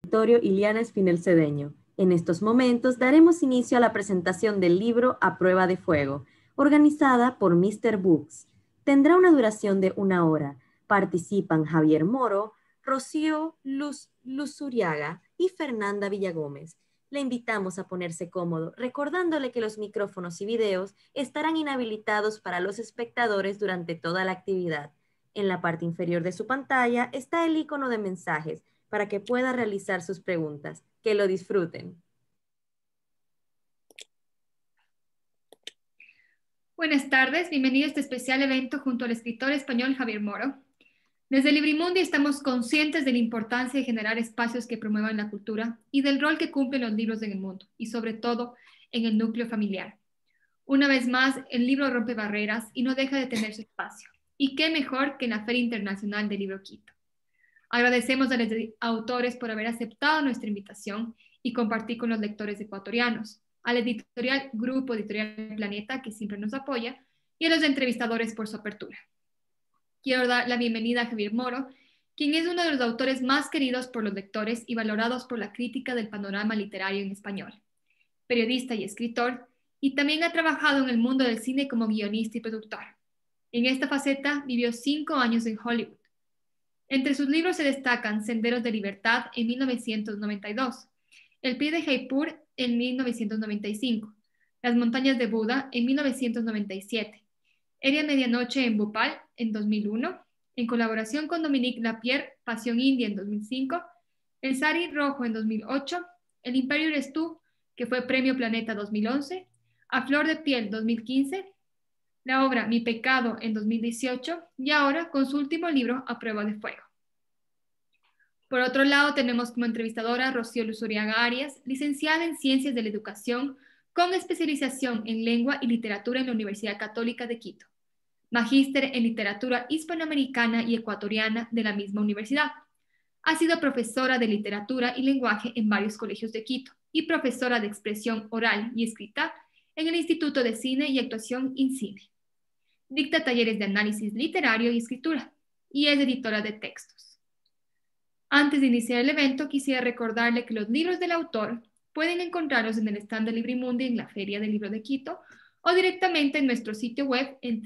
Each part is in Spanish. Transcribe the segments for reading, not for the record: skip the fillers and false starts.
Auditorio Iliana Espinel Cedeño. En estos momentos daremos inicio a la presentación del libro A Prueba de Fuego, organizada por Mr. Books. Tendrá una duración de 1 hora. Participan Javier Moro, Rocío Luzuriaga y Fernanda Villagómez. Le invitamos a ponerse cómodo, recordándole que los micrófonos y videos estarán inhabilitados para los espectadores durante toda la actividad. En la parte inferior de su pantalla está el icono de mensajes, para que pueda realizar sus preguntas. Que lo disfruten. Buenas tardes, bienvenido a este especial evento junto al escritor español Javier Moro. Desde Librimundi estamos conscientes de la importancia de generar espacios que promuevan la cultura y del rol que cumplen los libros en el mundo, y sobre todo en el núcleo familiar. Una vez más, el libro rompe barreras y no deja de tener su espacio. Y qué mejor que en la Feria Internacional del Libro Quito. Agradecemos a los autores por haber aceptado nuestra invitación y compartir con los lectores ecuatorianos, a la editorial Grupo Editorial Planeta, que siempre nos apoya, y a los entrevistadores por su apertura. Quiero dar la bienvenida a Javier Moro, quien es uno de los autores más queridos por los lectores y valorados por la crítica del panorama literario en español. Periodista y escritor, y también ha trabajado en el mundo del cine como guionista y productor. En esta faceta vivió 5 años en Hollywood. Entre sus libros se destacan Senderos de Libertad en 1992, El pie de Jaipur en 1995, Las montañas de Buda en 1997, Eria Medianoche en Bhopal en 2001, en colaboración con Dominique Lapierre, Pasión India en 2005, El Sari Rojo en 2008, El Imperio eres tú, que fue Premio Planeta 2011, A Flor de Piel 2015, la obra Mi Pecado en 2018 y ahora con su último libro A Prueba de Fuego. Por otro lado, tenemos como entrevistadora a Rocío Luzuriaga Arias, licenciada en Ciencias de la Educación con especialización en Lengua y Literatura en la Universidad Católica de Quito, magíster en Literatura Hispanoamericana y Ecuatoriana de la misma universidad. Ha sido profesora de Literatura y Lenguaje en varios colegios de Quito y profesora de Expresión Oral y Escrita en el Instituto de Cine y Actuación INCINE. Dicta talleres de análisis literario y escritura y es editora de textos. Antes de iniciar el evento, quisiera recordarle que los libros del autor pueden encontrarlos en el stand de Librimundi en la Feria del Libro de Quito o directamente en nuestro sitio web en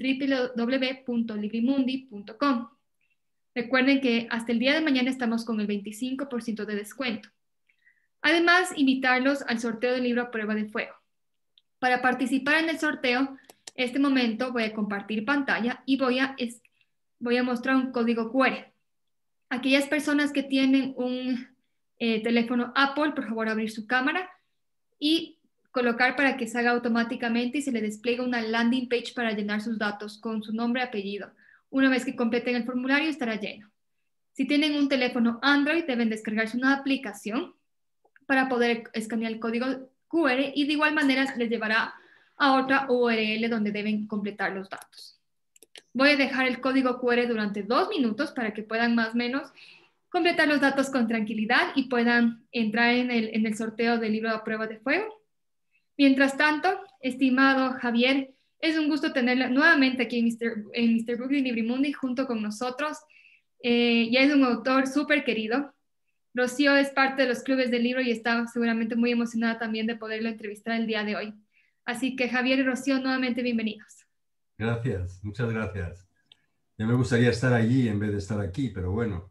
www.librimundi.com. Recuerden que hasta el día de mañana estamos con el 25% de descuento. Además, invitarlos al sorteo del libro A Prueba de Fuego. Para participar en el sorteo, este momento voy a compartir pantalla y voy a mostrar un código QR. Aquellas personas que tienen un teléfono Apple, por favor, abrir su cámara y colocar para que se haga automáticamente y se le despliegue una landing page para llenar sus datos con su nombre y apellido. Una vez que completen el formulario, estará lleno. Si tienen un teléfono Android, deben descargarse una aplicación para poder escanear el código QR y de igual manera les llevará a otra URL donde deben completar los datos. Voy a dejar el código QR durante 2 minutos para que puedan más o menos completar los datos con tranquilidad y puedan entrar en el sorteo del libro A Prueba de Fuego. Mientras tanto, estimado Javier, es un gusto tenerla nuevamente aquí en Mr. Book y Librimundi junto con nosotros. Ya es un autor súper querido. Rocío es parte de los clubes del libro y está seguramente muy emocionada también de poderlo entrevistar el día de hoy. Así que Javier y Rocío, nuevamente bienvenidos. Gracias, muchas gracias. Ya me gustaría estar allí en vez de estar aquí, pero bueno,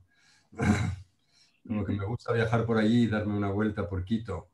como que me gusta viajar por allí y darme una vuelta por Quito.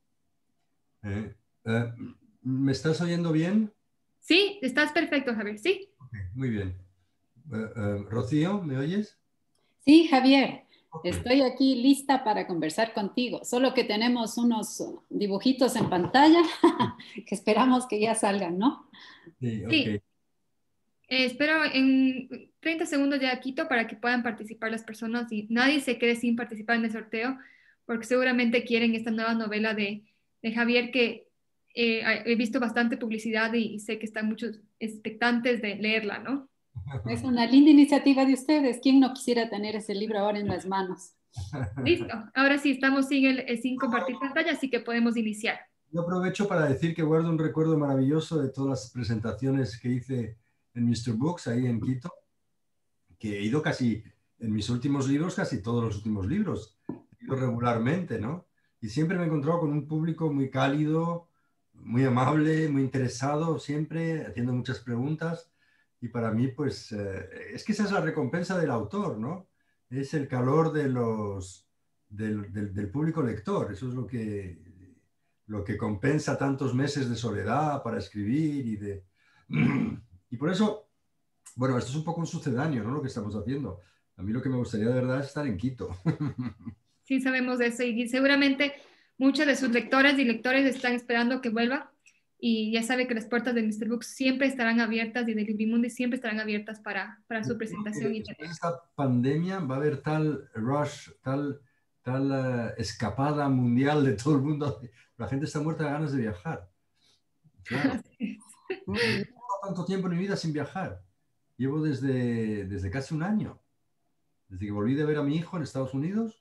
¿Me estás oyendo bien? Sí, estás perfecto, Javier, sí. Okay, muy bien. Rocío, ¿me oyes? Sí, Javier, Okay. Estoy aquí lista para conversar contigo, solo que tenemos unos dibujitos en pantalla que esperamos que ya salgan, ¿no? Sí, ok. Sí. Espero en 30 segundos ya Quito para que puedan participar las personas y nadie se quede sin participar en el sorteo, porque seguramente quieren esta nueva novela de Javier que he visto bastante publicidad y sé que están muchos expectantes de leerla, ¿no? Es una linda iniciativa de ustedes. ¿Quién no quisiera tener ese libro ahora en las manos? Listo. Ahora sí, estamos sin compartir pantalla, así que podemos iniciar. Yo aprovecho para decir que guardo un recuerdo maravilloso de todas las presentaciones que hice en Mr. Books, ahí en Quito, que he ido casi, en mis últimos libros, casi todos los últimos libros. He ido regularmente, ¿no? Y siempre me he encontrado con un público muy cálido, muy amable, muy interesado, siempre haciendo muchas preguntas. Y para mí, pues, es que esa es la recompensa del autor, ¿no? Es el calor de del público lector. Eso es lo que compensa tantos meses de soledad para escribir y de... Y por eso, bueno, esto es un poco un sucedáneo, ¿no? Lo que estamos haciendo. A mí lo que me gustaría de verdad es estar en Quito. Sí, sabemos de eso y seguramente muchos de sus lectoras y lectores están esperando que vuelva y ya sabe que las puertas de Mr. Books siempre estarán abiertas y de Librimundi siempre estarán abiertas para su presentación. Y Después de esta pandemia va a haber tal rush, tal escapada mundial de todo el mundo. La gente está muerta de ganas de viajar. Claro. No he estado tanto tiempo en mi vida sin viajar. Llevo desde casi un año. Desde que volví de ver a mi hijo en Estados Unidos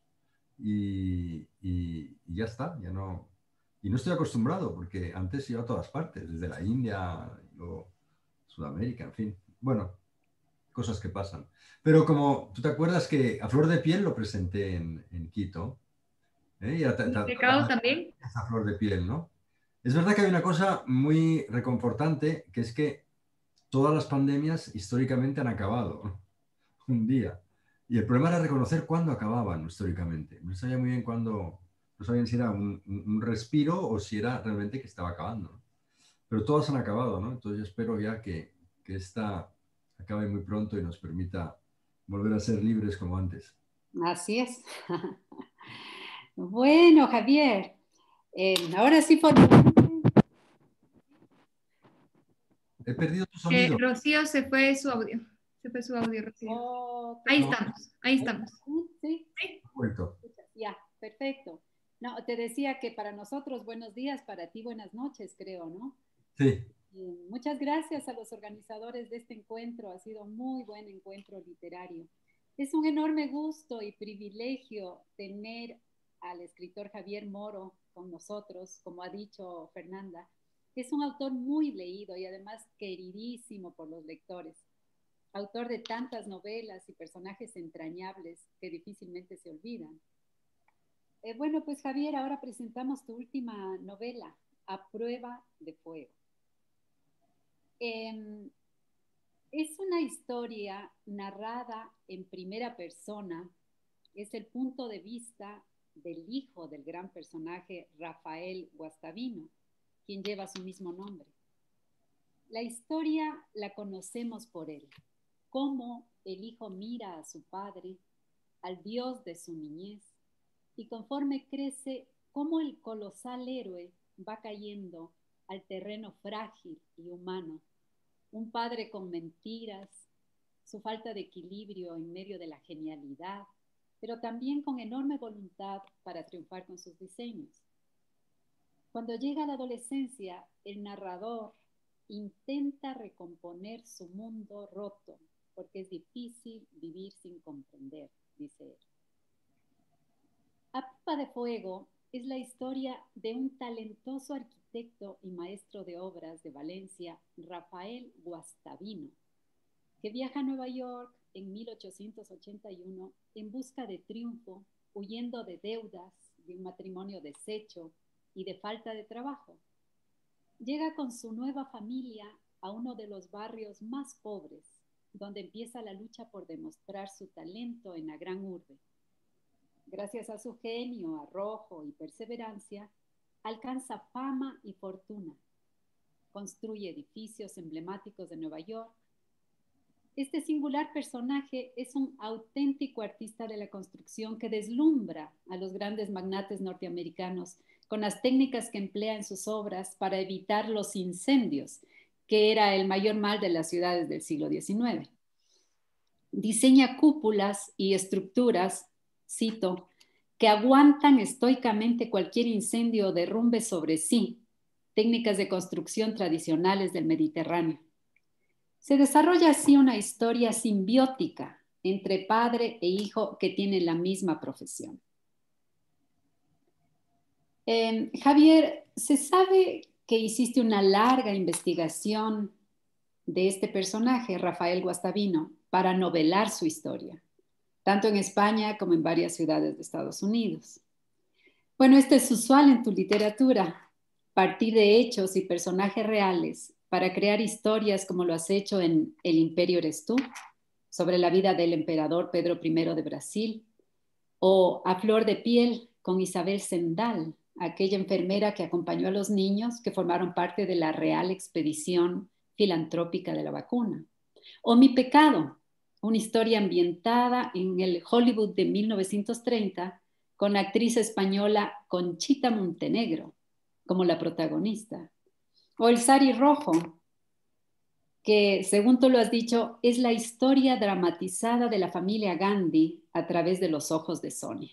y ya está, ya no. Y no estoy acostumbrado porque antes iba a todas partes, desde la India, y luego Sudamérica, en fin. Bueno, cosas que pasan. Pero como tú te acuerdas que A Flor de Piel lo presenté en Quito, ¿eh? Y Mercado también. esa flor de piel, ¿no? Es verdad que hay una cosa muy reconfortante, que es que todas las pandemias históricamente han acabado, ¿no? Un día. Y el problema era reconocer cuándo acababan históricamente. No sabía muy bien cuándo, no sabían si era un respiro o si era realmente que estaba acabando, ¿no? Pero todas han acabado, ¿no? Entonces yo espero ya que esta acabe muy pronto y nos permita volver a ser libres como antes. Así es. Bueno, Javier, ahora sí He perdido tu sonido. Rocío se fue su audio. Se fue su audio, Rocío. Ahí estamos, ahí estamos. Sí. ¿Sí? Vuelto. Ya, perfecto. No, te decía que para nosotros buenos días, para ti buenas noches, creo, ¿no? Sí. Muchas gracias a los organizadores de este encuentro. Ha sido un muy buen encuentro literario. Es un enorme gusto y privilegio tener al escritor Javier Moro con nosotros, como ha dicho Fernanda. Es un autor muy leído y además queridísimo por los lectores. Autor de tantas novelas y personajes entrañables que difícilmente se olvidan. Bueno, pues Javier, ahora presentamos tu última novela, A Prueba de Fuego. Es una historia narrada en primera persona, es el punto de vista del hijo del gran personaje Rafael Guastavino, quien lleva su mismo nombre. La historia la conocemos por él, cómo el hijo mira a su padre, al Dios de su niñez, y conforme crece, cómo el colosal héroe va cayendo al terreno frágil y humano. Un padre con mentiras, su falta de equilibrio en medio de la genialidad, pero también con enorme voluntad para triunfar con sus diseños. Cuando llega la adolescencia, el narrador intenta recomponer su mundo roto, porque es difícil vivir sin comprender, dice él. A Prueba de Fuego es la historia de un talentoso arquitecto y maestro de obras de Valencia, Rafael Guastavino, que viaja a Nueva York en 1881 en busca de triunfo, huyendo de deudas, de un matrimonio deshecho y de falta de trabajo. Llega con su nueva familia a uno de los barrios más pobres, donde empieza la lucha por demostrar su talento en la gran urbe. Gracias a su genio, arrojo y perseverancia, alcanza fama y fortuna. Construye edificios emblemáticos de Nueva York. Este singular personaje es un auténtico artista de la construcción que deslumbra a los grandes magnates norteamericanos con las técnicas que emplea en sus obras para evitar los incendios, que era el mayor mal de las ciudades del siglo XIX. Diseña cúpulas y estructuras, cito, que aguantan estoicamente cualquier incendio o derrumbe sobre sí, técnicas de construcción tradicionales del Mediterráneo. Se desarrolla así una historia simbiótica entre padre e hijo que tienen la misma profesión. Javier, se sabe que hiciste una larga investigación de este personaje, Rafael Guastavino, para novelar su historia, tanto en España como en varias ciudades de Estados Unidos. Bueno, esto es usual en tu literatura, partir de hechos y personajes reales para crear historias como lo has hecho en El Imperio eres tú, sobre la vida del emperador Pedro I de Brasil, o A Flor de Piel con Isabel Zendal, aquella enfermera que acompañó a los niños que formaron parte de la Real Expedición Filantrópica de la Vacuna, o Mi Pecado, una historia ambientada en el Hollywood de 1930 con la actriz española Conchita Montenegro como la protagonista, o El Sari Rojo, que, según tú lo has dicho, es la historia dramatizada de la familia Gandhi a través de los ojos de Sonia.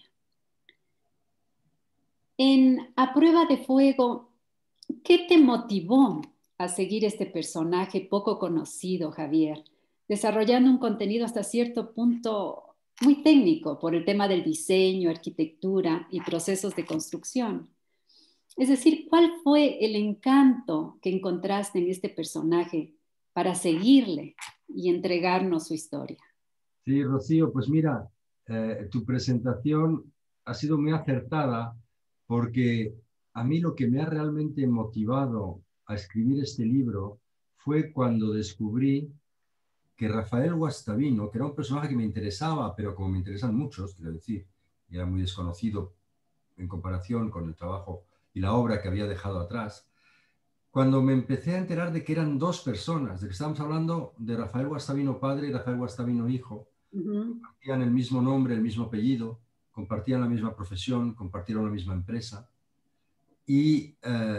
En A Prueba de Fuego, ¿qué te motivó a seguir este personaje poco conocido, Javier, desarrollando un contenido hasta cierto punto muy técnico por el tema del diseño, arquitectura y procesos de construcción? Es decir, ¿cuál fue el encanto que encontraste en este personaje para seguirle y entregarnos su historia? Sí, Rocío, pues mira, tu presentación ha sido muy acertada porque a mí lo que me ha realmente motivado a escribir este libro fue cuando descubrí que Rafael Guastavino, que era un personaje que me interesaba, pero como me interesan muchos, quiero decir, y era muy desconocido en comparación con el trabajo y la obra que había dejado atrás, cuando me empecé a enterar de que eran dos personas, de que estábamos hablando de Rafael Guastavino padre y Rafael Guastavino hijo, compartían el mismo nombre, el mismo apellido, compartían la misma profesión, compartieron la misma empresa, y,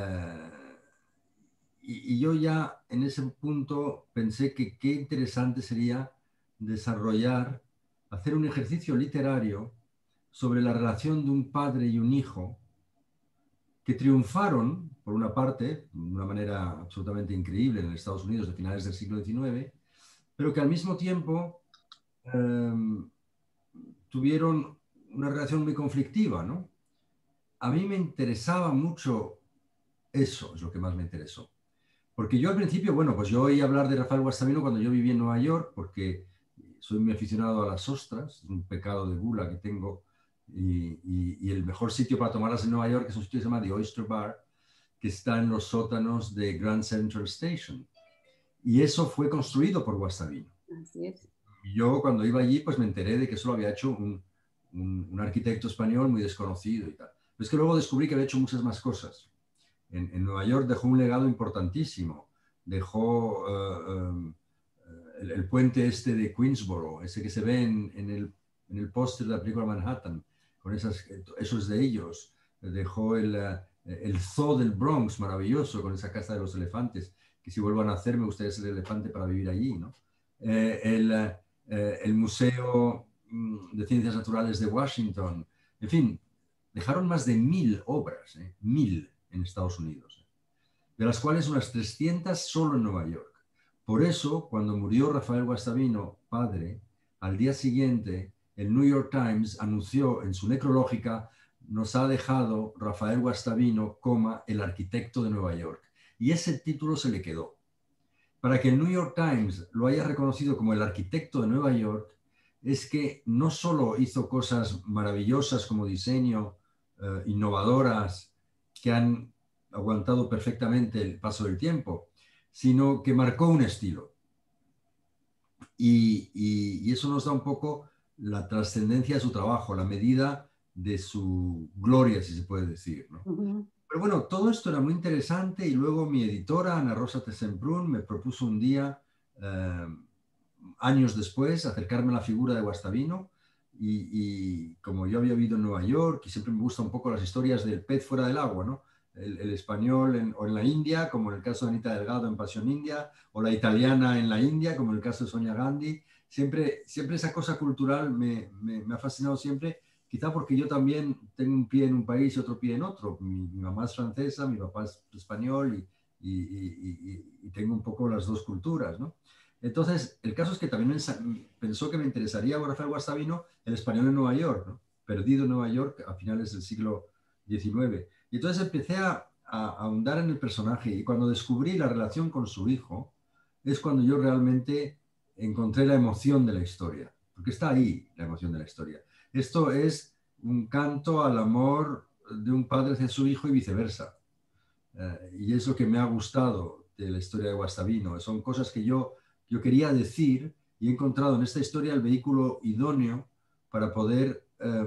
y yo ya en ese punto pensé que qué interesante sería desarrollar, hacer un ejercicio literario sobre la relación de un padre y un hijo que triunfaron, por una parte, de una manera absolutamente increíble en Estados Unidos de finales del siglo XIX, pero que al mismo tiempo eh, tuvieron una relación muy conflictiva, ¿no? A mí me interesaba mucho eso, es lo que más me interesó. Porque yo al principio, bueno, pues yo oí hablar de Rafael Guastavino cuando yo viví en Nueva York, porque soy muy aficionado a las ostras, es un pecado de gula que tengo, y el mejor sitio para tomarlas en Nueva York es un sitio que se llama The Oyster Bar, que está en los sótanos de Grand Central Station. Y eso fue construido por Guastavino. Así es. Y yo cuando iba allí, pues me enteré de que eso lo había hecho un arquitecto español muy desconocido y tal. Pero es que luego descubrí que había hecho muchas más cosas. En Nueva York dejó un legado importantísimo. Dejó el puente este de Queensboro, ese que se ve en el póster de la película Manhattan, con esos de ellos. Dejó el zoo del Bronx, maravilloso, con esa casa de los elefantes, que si vuelvan a hacer me gustaría ser elefante para vivir allí, ¿no? El Museo de Ciencias Naturales de Washington, en fin, dejaron más de 1000 obras, 1000 en Estados Unidos, de las cuales unas 300 solo en Nueva York. Por eso, cuando murió Rafael Guastavino, padre, al día siguiente, el New York Times anunció en su necrológica: nos ha dejado Rafael Guastavino, el arquitecto de Nueva York. Y ese título se le quedó. Para que el New York Times lo haya reconocido como el arquitecto de Nueva York, es que no solo hizo cosas maravillosas como diseño, innovadoras, que han aguantado perfectamente el paso del tiempo, sino que marcó un estilo. Y eso nos da un poco la trascendencia de su trabajo, la medida de su gloria, si se puede decir, ¿no? Pero bueno, todo esto era muy interesante y luego mi editora, Ana Rosa Tessembrún, me propuso un día, años después, acercarme a la figura de Guastavino y como yo había vivido en Nueva York y siempre me gustan un poco las historias del pez fuera del agua, ¿no? El español o en la India, como en el caso de Anita Delgado en Pasión India, o la italiana en la India, como en el caso de Sonia Gandhi. Siempre esa cosa cultural me ha fascinado siempre, quizá porque yo también tengo un pie en un país y otro pie en otro. Mi mamá es francesa, mi papá es español y tengo un poco las dos culturas, ¿no? Entonces, el caso es que también pensó que me interesaría Rafael Guastavino, el español en Nueva York, ¿no? Perdido en Nueva York a finales del siglo XIX. Y entonces empecé a ahondar en el personaje y cuando descubrí la relación con su hijo, es cuando yo realmente encontré la emoción de la historia, porque está ahí la emoción de la historia. Esto es un canto al amor de un padre hacia su hijo y viceversa. Y es lo que me ha gustado de la historia de Guastavino. Son cosas que yo quería decir y he encontrado en esta historia el vehículo idóneo para poder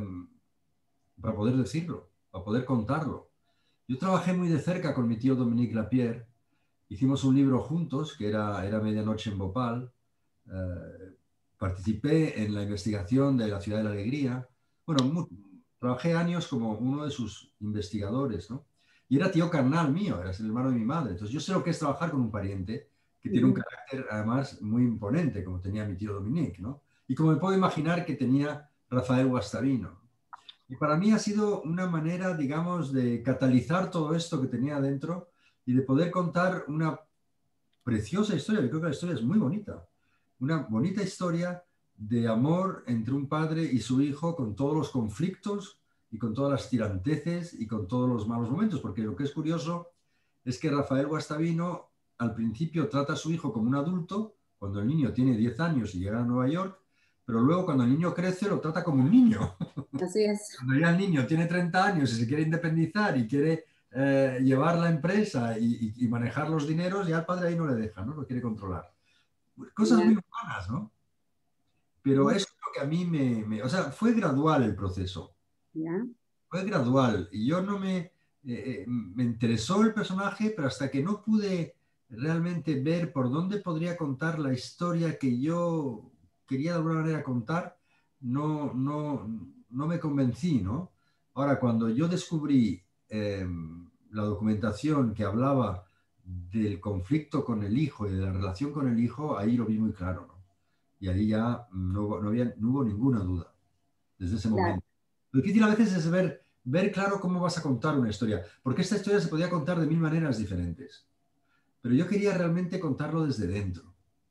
decirlo, para poder contarlo. Yo trabajé muy de cerca con mi tío Dominique Lapierre. Hicimos un libro juntos, que era Medianoche en Bhopal. Participé en la investigación de La Ciudad de la Alegría. Bueno, trabajé años como uno de sus investigadores, ¿no? Y era tío carnal mío, era el hermano de mi madre. Entonces yo sé lo que es trabajar con un pariente que tiene un carácter además muy imponente, como tenía mi tío Dominique, ¿no? Y como me puedo imaginar que tenía Rafael Guastavino. Y para mí ha sido una manera, digamos, de catalizar todo esto que tenía dentro y de poder contar una preciosa historia. Yo creo que la historia es muy bonita. Una bonita historia de amor entre un padre y su hijo con todos los conflictos y con todas las tiranteces y con todos los malos momentos. Porque lo que es curioso es que Rafael Guastavino al principio trata a su hijo como un adulto, cuando el niño tiene 10 años y llega a Nueva York, pero luego cuando el niño crece lo trata como un niño. Así es. Cuando ya el niño tiene 30 años y se quiere independizar y quiere llevar la empresa y manejar los dineros, ya el padre ahí no le deja, ¿no? Lo quiere controlar. Cosas muy humanas, ¿no? Pero eso es lo que a mí o sea, fue gradual el proceso. Fue gradual. Y yo no me interesó el personaje, pero hasta que no pude realmente ver por dónde podría contar la historia que yo quería de alguna manera contar, no me convencí, ¿no? Ahora, cuando yo descubrí la documentación que hablaba del conflicto con el hijo y de la relación con el hijo, ahí lo vi muy claro, ¿no? Y ahí ya no hubo ninguna duda desde ese momento. Lo difícil a veces es ver claro cómo vas a contar una historia, porque esta historia se podía contar de 1000 maneras diferentes, pero yo quería realmente contarlo desde dentro.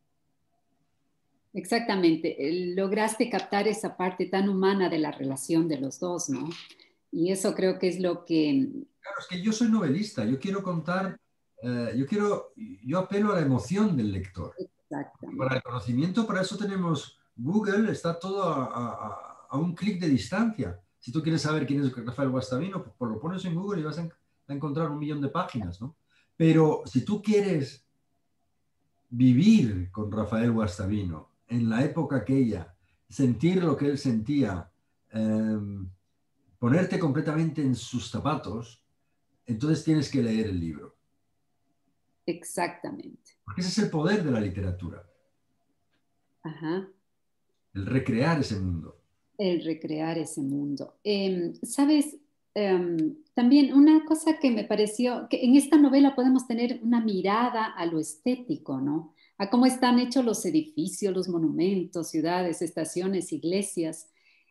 Exactamente, lograste captar esa parte tan humana de la relación de los dos, ¿no? Y eso creo que es lo que... Claro, es que yo soy novelista, yo quiero contar, yo apelo a la emoción del lector. Para el conocimiento, para eso tenemos Google, está todo a un clic de distancia. Si tú quieres saber quién es Rafael Guastavino, pues lo pones en Google y vas a encontrar 1.000.000 de páginas, ¿no? Pero si tú quieres vivir con Rafael Guastavino en la época aquella, sentir lo que él sentía, ponerte completamente en sus zapatos, entonces tienes que leer el libro. Exactamente. Porque ese es el poder de la literatura. Ajá. El recrear ese mundo. El recrear ese mundo. ¿Sabes? También una cosa que me pareció, que en esta novela podemos tener una mirada a lo estético, ¿no? A cómo están hechos los edificios, los monumentos, ciudades, estaciones, iglesias.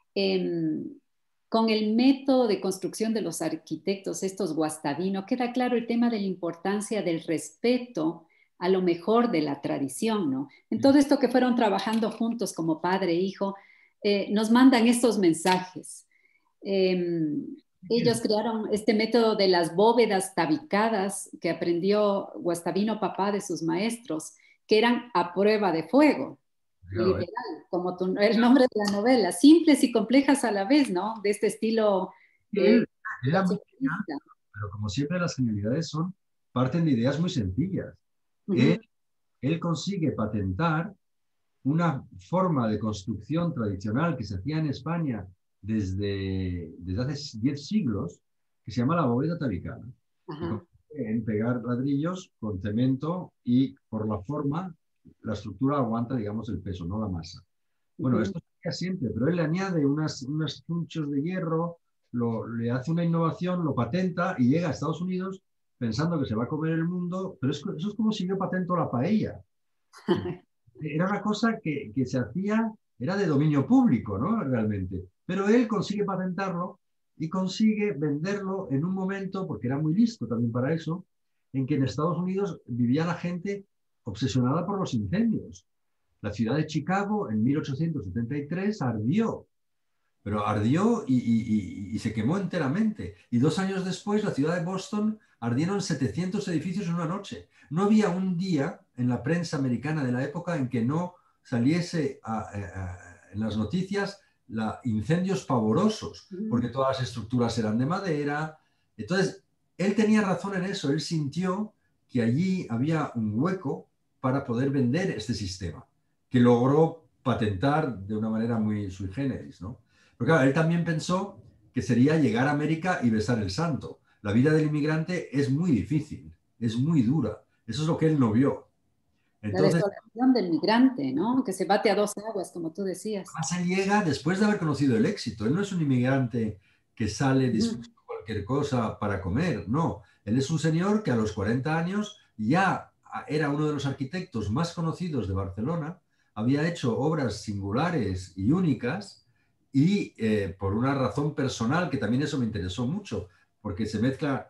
Con el método de construcción de los arquitectos, estos Guastavino, queda claro el tema de la importancia del respeto a lo mejor de la tradición, ¿no? En todo esto que fueron trabajando juntos como padre e hijo, nos mandan estos mensajes. Ellos crearon este método de las bóvedas tabicadas que aprendió Guastavino, papá de sus maestros, que eran a prueba de fuego. Claro, literal, como el nombre de la novela, simples y complejas a la vez, ¿no? De este estilo. Era muy genial, pero como siempre las genialidades parten de ideas muy sencillas. Él consigue patentar una forma de construcción tradicional que se hacía en España desde hace 10 siglos, que se llama la bóveda tabicada. En pegar ladrillos con cemento y por la forma, la estructura aguanta, digamos, el peso, no la masa. Bueno, esto se hacía siempre, pero él le añade unos chunchos de hierro, le hace una innovación, lo patenta y llega a Estados Unidos pensando que se va a comer el mundo, pero eso es como si yo patento la paella. Era una cosa que se hacía, era de dominio público, ¿no? Realmente. Pero él consigue patentarlo y consigue venderlo en un momento, porque era muy listo también para eso, en que en Estados Unidos vivía la gente obsesionada por los incendios. La ciudad de Chicago en 1873 ardió, pero ardió y se quemó enteramente. Y 2 años después, la ciudad de Boston ardieron 700 edificios en una noche. No había un día en la prensa americana de la época en que no saliese en las noticias incendios pavorosos, porque todas las estructuras eran de madera. Entonces, él tenía razón en eso, él sintió que allí había un hueco para poder vender este sistema, que logró patentar de una manera muy sui generis, ¿no? Pero claro, él también pensó que sería llegar a América y besar el santo. La vida del inmigrante es muy difícil, es muy dura. Eso es lo que él no vio. Entonces, la desolación del migrante, ¿no? Que se bate a dos aguas, como tú decías. además él llega después de haber conocido el éxito. Él no es un inmigrante que sale dispuesto a cualquier cosa para comer, no. Él es un señor que a los 40 años ya era uno de los arquitectos más conocidos de Barcelona, había hecho obras singulares y únicas y por una razón personal, que también eso me interesó mucho, porque se mezcla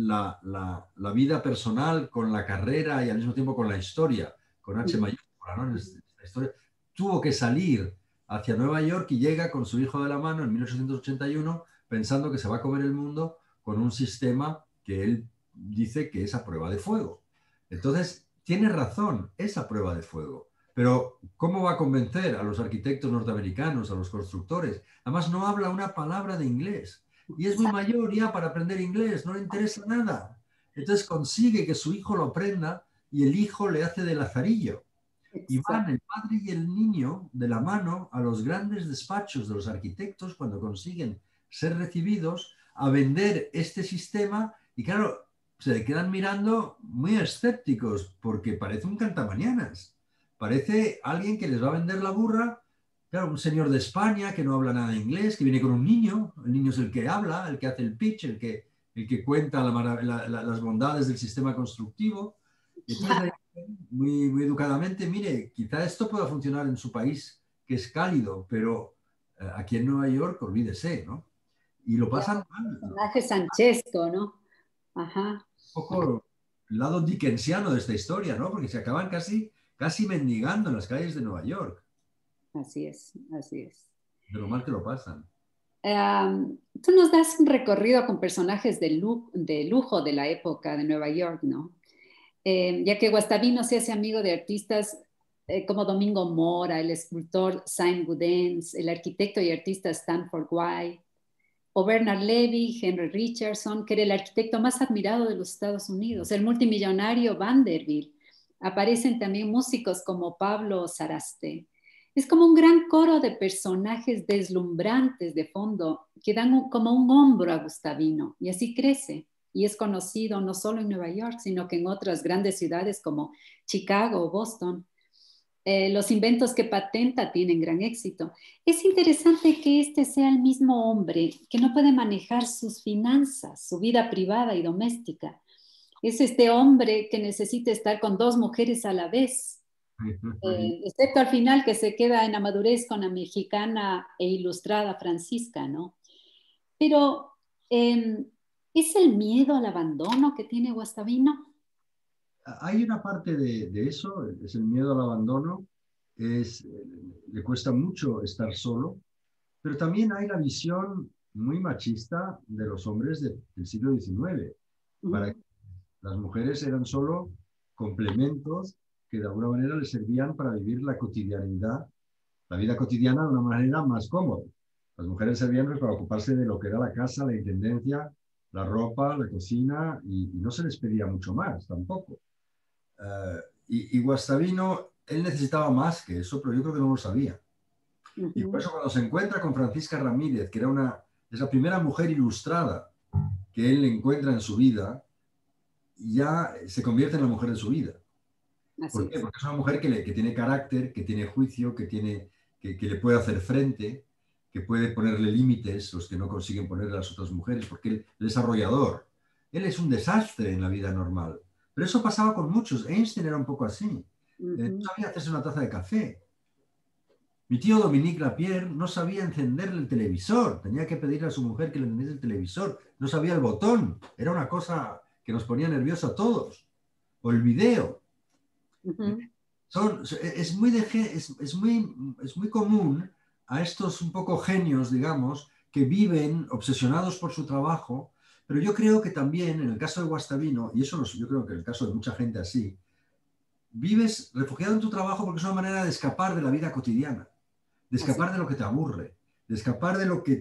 la vida personal con la carrera y al mismo tiempo con la historia, con H mayúscula, ¿no? La historia. Tuvo que salir hacia Nueva York y llega con su hijo de la mano en 1881 pensando que se va a comer el mundo con un sistema que él dice que es a prueba de fuego. Entonces, tiene razón, es a prueba de fuego. Pero, ¿cómo va a convencer a los arquitectos norteamericanos, a los constructores? Además, no habla una palabra de inglés. Y es muy mayor ya para aprender inglés, no le interesa nada. Entonces consigue que su hijo lo aprenda y el hijo le hace de lazarillo. Y van el padre y el niño de la mano a los grandes despachos de los arquitectos cuando consiguen ser recibidos a vender este sistema y claro, se le quedan mirando muy escépticos porque parece un cantamañanas. Parece alguien que les va a vender la burra, claro, un señor de España que no habla nada de inglés, que viene con un niño, el niño es el que habla, el que hace el pitch, el que cuenta las bondades del sistema constructivo. Y entonces, muy, muy educadamente, mire, quizá esto pueda funcionar en su país, que es cálido, pero aquí en Nueva York, olvídese, ¿no? Y lo pasan mal. Personaje sanchesco, ¿no? Ajá. Un poco el lado dickensiano de esta historia, ¿no? Porque se acaban casi mendigando en las calles de Nueva York. Así es, así es. De lo mal que lo pasan. Tú nos das un recorrido con personajes de lujo de la época de Nueva York, ¿no? Ya que Guastavino se hace amigo de artistas como Domingo Mora, el escultor Saint Gaudens, el arquitecto y artista Stanford White, o Bernard Levy, Henry Richardson, que era el arquitecto más admirado de los Estados Unidos, el multimillonario Vanderbilt. Aparecen también músicos como Pablo Saraste. Es como un gran coro de personajes deslumbrantes de fondo que dan como un hombro a Guastavino y así crece. Y es conocido no solo en Nueva York, sino que en otras grandes ciudades como Chicago o Boston. Los inventos que patenta tienen gran éxito. Es interesante que este sea el mismo hombre que no puede manejar sus finanzas, su vida privada y doméstica. Es este hombre que necesita estar con dos mujeres a la vez, excepto al final que se queda en la madurez con la mexicana e ilustrada Francisca, ¿no? Pero, ¿es el miedo al abandono que tiene Guastavino? Hay una parte de eso, es el miedo al abandono, le cuesta mucho estar solo, pero también hay la visión muy machista de los hombres del siglo XIX. Para que las mujeres eran solo complementos que de alguna manera les servían para vivir la cotidianidad, la vida cotidiana de una manera más cómoda. Las mujeres servían pues, para ocuparse de lo que era la casa, la intendencia, la ropa, la cocina, y no se les pedía mucho más tampoco. Y Guastavino, él necesitaba más que eso, pero yo creo que no lo sabía. Y por eso cuando se encuentra con Francisca Ramírez, que es la primera mujer ilustrada que él encuentra en su vida, ya se convierte en la mujer de su vida. ¿Por qué? Porque es una mujer que tiene carácter, que tiene juicio, que le puede hacer frente, que puede ponerle límites, los que no consiguen ponerle a las otras mujeres, porque él es desarrollador. Él es un desastre en la vida normal. Pero eso pasaba con muchos. Einstein era un poco así. No sabía hacerse una taza de café. Mi tío Dominique Lapierre no sabía encenderle el televisor. Tenía que pedirle a su mujer que le encendiese el televisor. No sabía el botón. Era una cosa que nos ponía nerviosos a todos. O el video. Es muy común a estos un poco genios, digamos, que viven obsesionados por su trabajo. Pero yo creo que también, en el caso de Guastavino, y eso yo creo que en el caso de mucha gente así, vives refugiado en tu trabajo porque es una manera de escapar de la vida cotidiana, de escapar de lo que te aburre, de escapar de lo que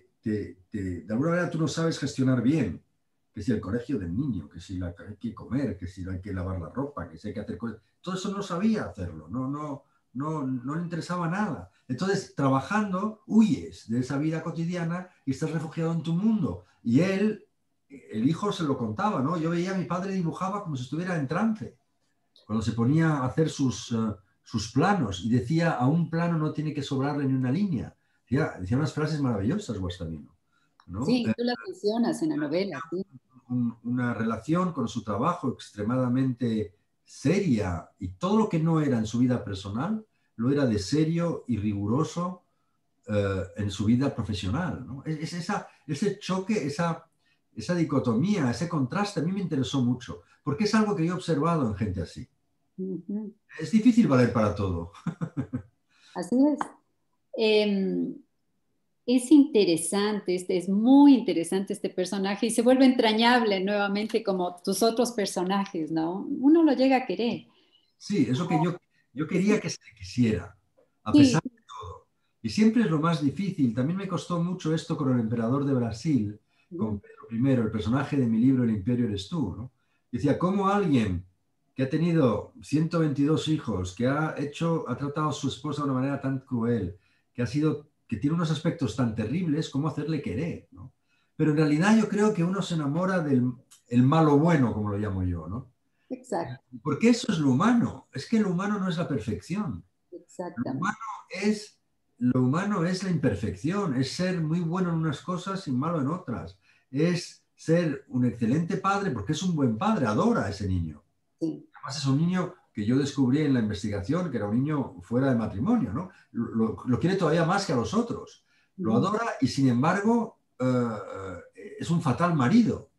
de alguna manera tú no sabes gestionar bien, que si el colegio del niño, que si hay que comer, que si hay que lavar la ropa, que si hay que hacer cosas. Todo eso no sabía hacerlo, no le interesaba nada. Entonces, trabajando, huyes de esa vida cotidiana y estás refugiado en tu mundo. Y él, el hijo se lo contaba, ¿no? Yo veía a mi padre dibujaba como si estuviera en trance, cuando se ponía a hacer sus planos y decía, a un plano no tiene que sobrarle ni una línea. Decía unas frases maravillosas, Guastavino, ¿no? Sí, tú las mencionas en la novela, sí. Una relación con su trabajo extremadamente seria y todo lo que no era en su vida personal lo era de serio y riguroso en su vida profesional, ¿no? Ese choque, esa dicotomía, ese contraste a mí me interesó mucho, porque es algo que yo he observado en gente así. Ujú. Es difícil valer para todo. Así es. Em, es interesante, es muy interesante este personaje y se vuelve entrañable nuevamente como tus otros personajes, ¿no? Uno lo llega a querer. Sí, es lo que yo quería que se quisiera, a Sí, pesar de todo. Y siempre es lo más difícil. También me costó mucho esto con el emperador de Brasil, con sí. Pedro I, el personaje de mi libro El Imperio eres tú, ¿no? Decía, ¿cómo alguien que ha tenido 122 hijos, que ha tratado a su esposa de una manera tan cruel, que tiene unos aspectos tan terribles, cómo hacerle querer, ¿no? Pero en realidad yo creo que uno se enamora del el malo bueno, como lo llamo yo, ¿no? Exacto, Porque eso es lo humano. Es que lo humano no es la perfección. Lo exactamente. humano es, lo humano es la imperfección, es ser muy bueno en unas cosas y malo en otras. Es ser un excelente padre porque es un buen padre, adora a ese niño. Sí. Además es un niño que yo descubrí en la investigación que era un niño fuera de matrimonio, ¿no? Lo quiere todavía más que a los otros. Lo Ujú. adora y sin embargo es un fatal marido.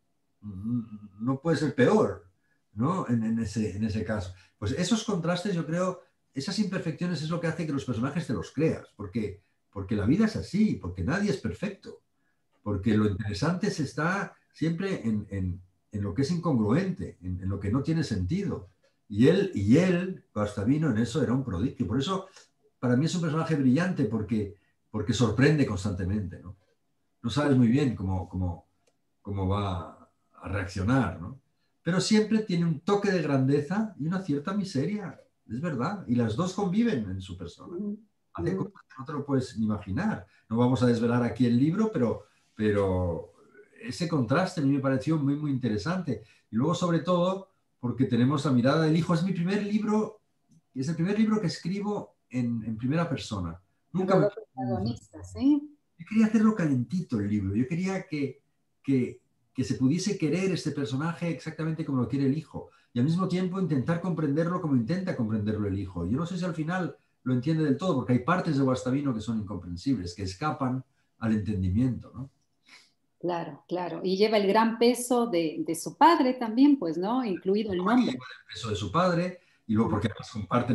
No puede ser peor, ¿no? En ese caso. Pues esos contrastes, yo creo, esas imperfecciones es lo que hace que los personajes te los creas, porque la vida es así, porque nadie es perfecto, porque lo interesante está siempre en lo que es incongruente, en lo que no tiene sentido. Y él, Guastavino, en eso era un prodigio. Por eso, para mí es un personaje brillante, porque sorprende constantemente, ¿no? No sabes muy bien cómo va a reaccionar, ¿no? Pero siempre tiene un toque de grandeza y una cierta miseria, es verdad. Y las dos conviven en su persona. Ujú. Hace Ujú. cosas que no te lo puedes ni imaginar. No vamos a desvelar aquí el libro, pero ese contraste a mí me pareció muy, muy interesante. Y luego, sobre todo, porque tenemos la mirada del hijo. Es mi primer libro, es el primer libro que escribo en primera persona. Los Nunca me... dos protagonistas, ¿sí? Yo quería hacerlo calentito el libro. Yo quería que, que se pudiese querer este personaje exactamente como lo quiere el hijo. Y al mismo tiempo intentar comprenderlo como intenta comprenderlo el hijo. Yo no sé si al final lo entiende del todo, porque hay partes de Guastavino que son incomprensibles, que escapan al entendimiento, ¿no? Claro, claro. Y lleva el gran peso de su padre también, pues, ¿no? Incluido el Porque nombre. lleva el peso de su padre y luego Ajá. porque además comparten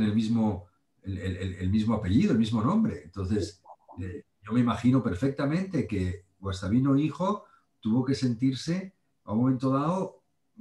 el mismo apellido, el mismo nombre. Entonces, yo me imagino perfectamente que Guastavino hijo tuvo que sentirse a un momento dado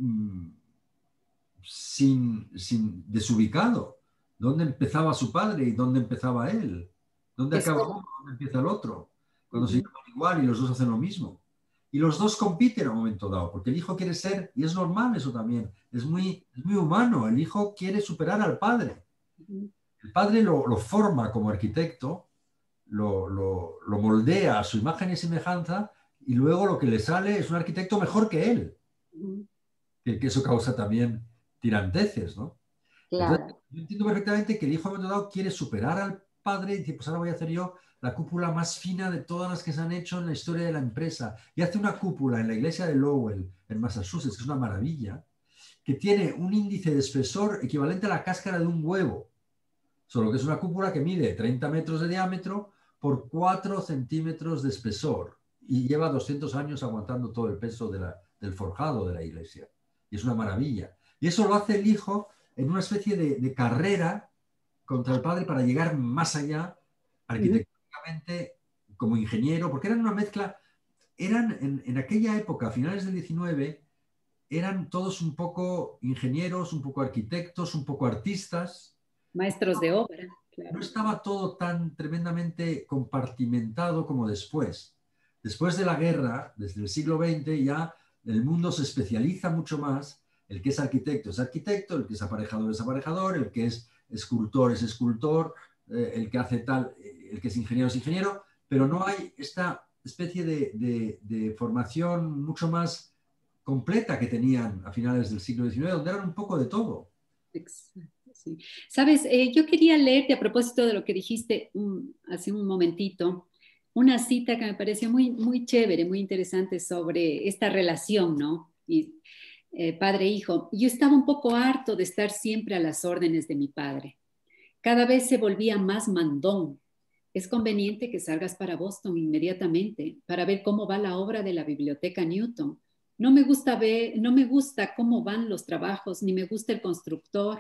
desubicado. ¿Dónde empezaba su padre y dónde empezaba él? ¿Dónde Qué acaba suerte. uno? ¿Dónde empieza el otro? Cuando se Ujú. llaman igual y los dos hacen lo mismo. Y los dos compiten a un momento dado, porque el hijo quiere ser, y es normal eso también, es muy humano, el hijo quiere superar al padre. Ujú. El padre lo forma como arquitecto, lo moldea a su imagen y semejanza, y luego lo que le sale es un arquitecto mejor que él, Ujú. que eso causa también tiranteces, ¿no? Entonces, Claro. yo entiendo perfectamente que el hijo en un momento dado quiere superar al padre y dice, pues ahora voy a hacer yo la cúpula más fina de todas las que se han hecho en la historia de la empresa. Y hace una cúpula en la iglesia de Lowell, en Massachusetts, que es una maravilla, que tiene un índice de espesor equivalente a la cáscara de un huevo, solo que es una cúpula que mide 30 metros de diámetro por 4 centímetros de espesor y lleva 200 años aguantando todo el peso del forjado de la iglesia. Y es una maravilla. Y eso lo hace el hijo en una especie de carrera contra el padre para llegar más allá Ujú. arquitectónicamente como ingeniero, porque eran una mezcla, eran en aquella época, a finales del 19, eran todos un poco ingenieros, un poco arquitectos, un poco artistas, Maestros de obra. claro. No estaba todo tan tremendamente compartimentado como después. Después de la guerra, desde el siglo XX, ya el mundo se especializa mucho más. El que es arquitecto, el que es aparejador es aparejador, el que es escultor es escultor, el que hace tal, el que es ingeniero, pero no hay esta especie de formación mucho más completa que tenían a finales del siglo XIX, donde eran un poco de todo. Exacto, sí. Sabes, yo quería leerte a propósito de lo que dijiste hace un momentito, una cita que me pareció muy, muy chévere, muy interesante sobre esta relación, ¿no? Y, padre-hijo. Yo estaba un poco harto de estar siempre a las órdenes de mi padre. Cada vez se volvía más mandón. Es conveniente que salgas para Boston inmediatamente para ver cómo va la obra de la Biblioteca Newton. No me gusta cómo van los trabajos, ni me gusta el constructor.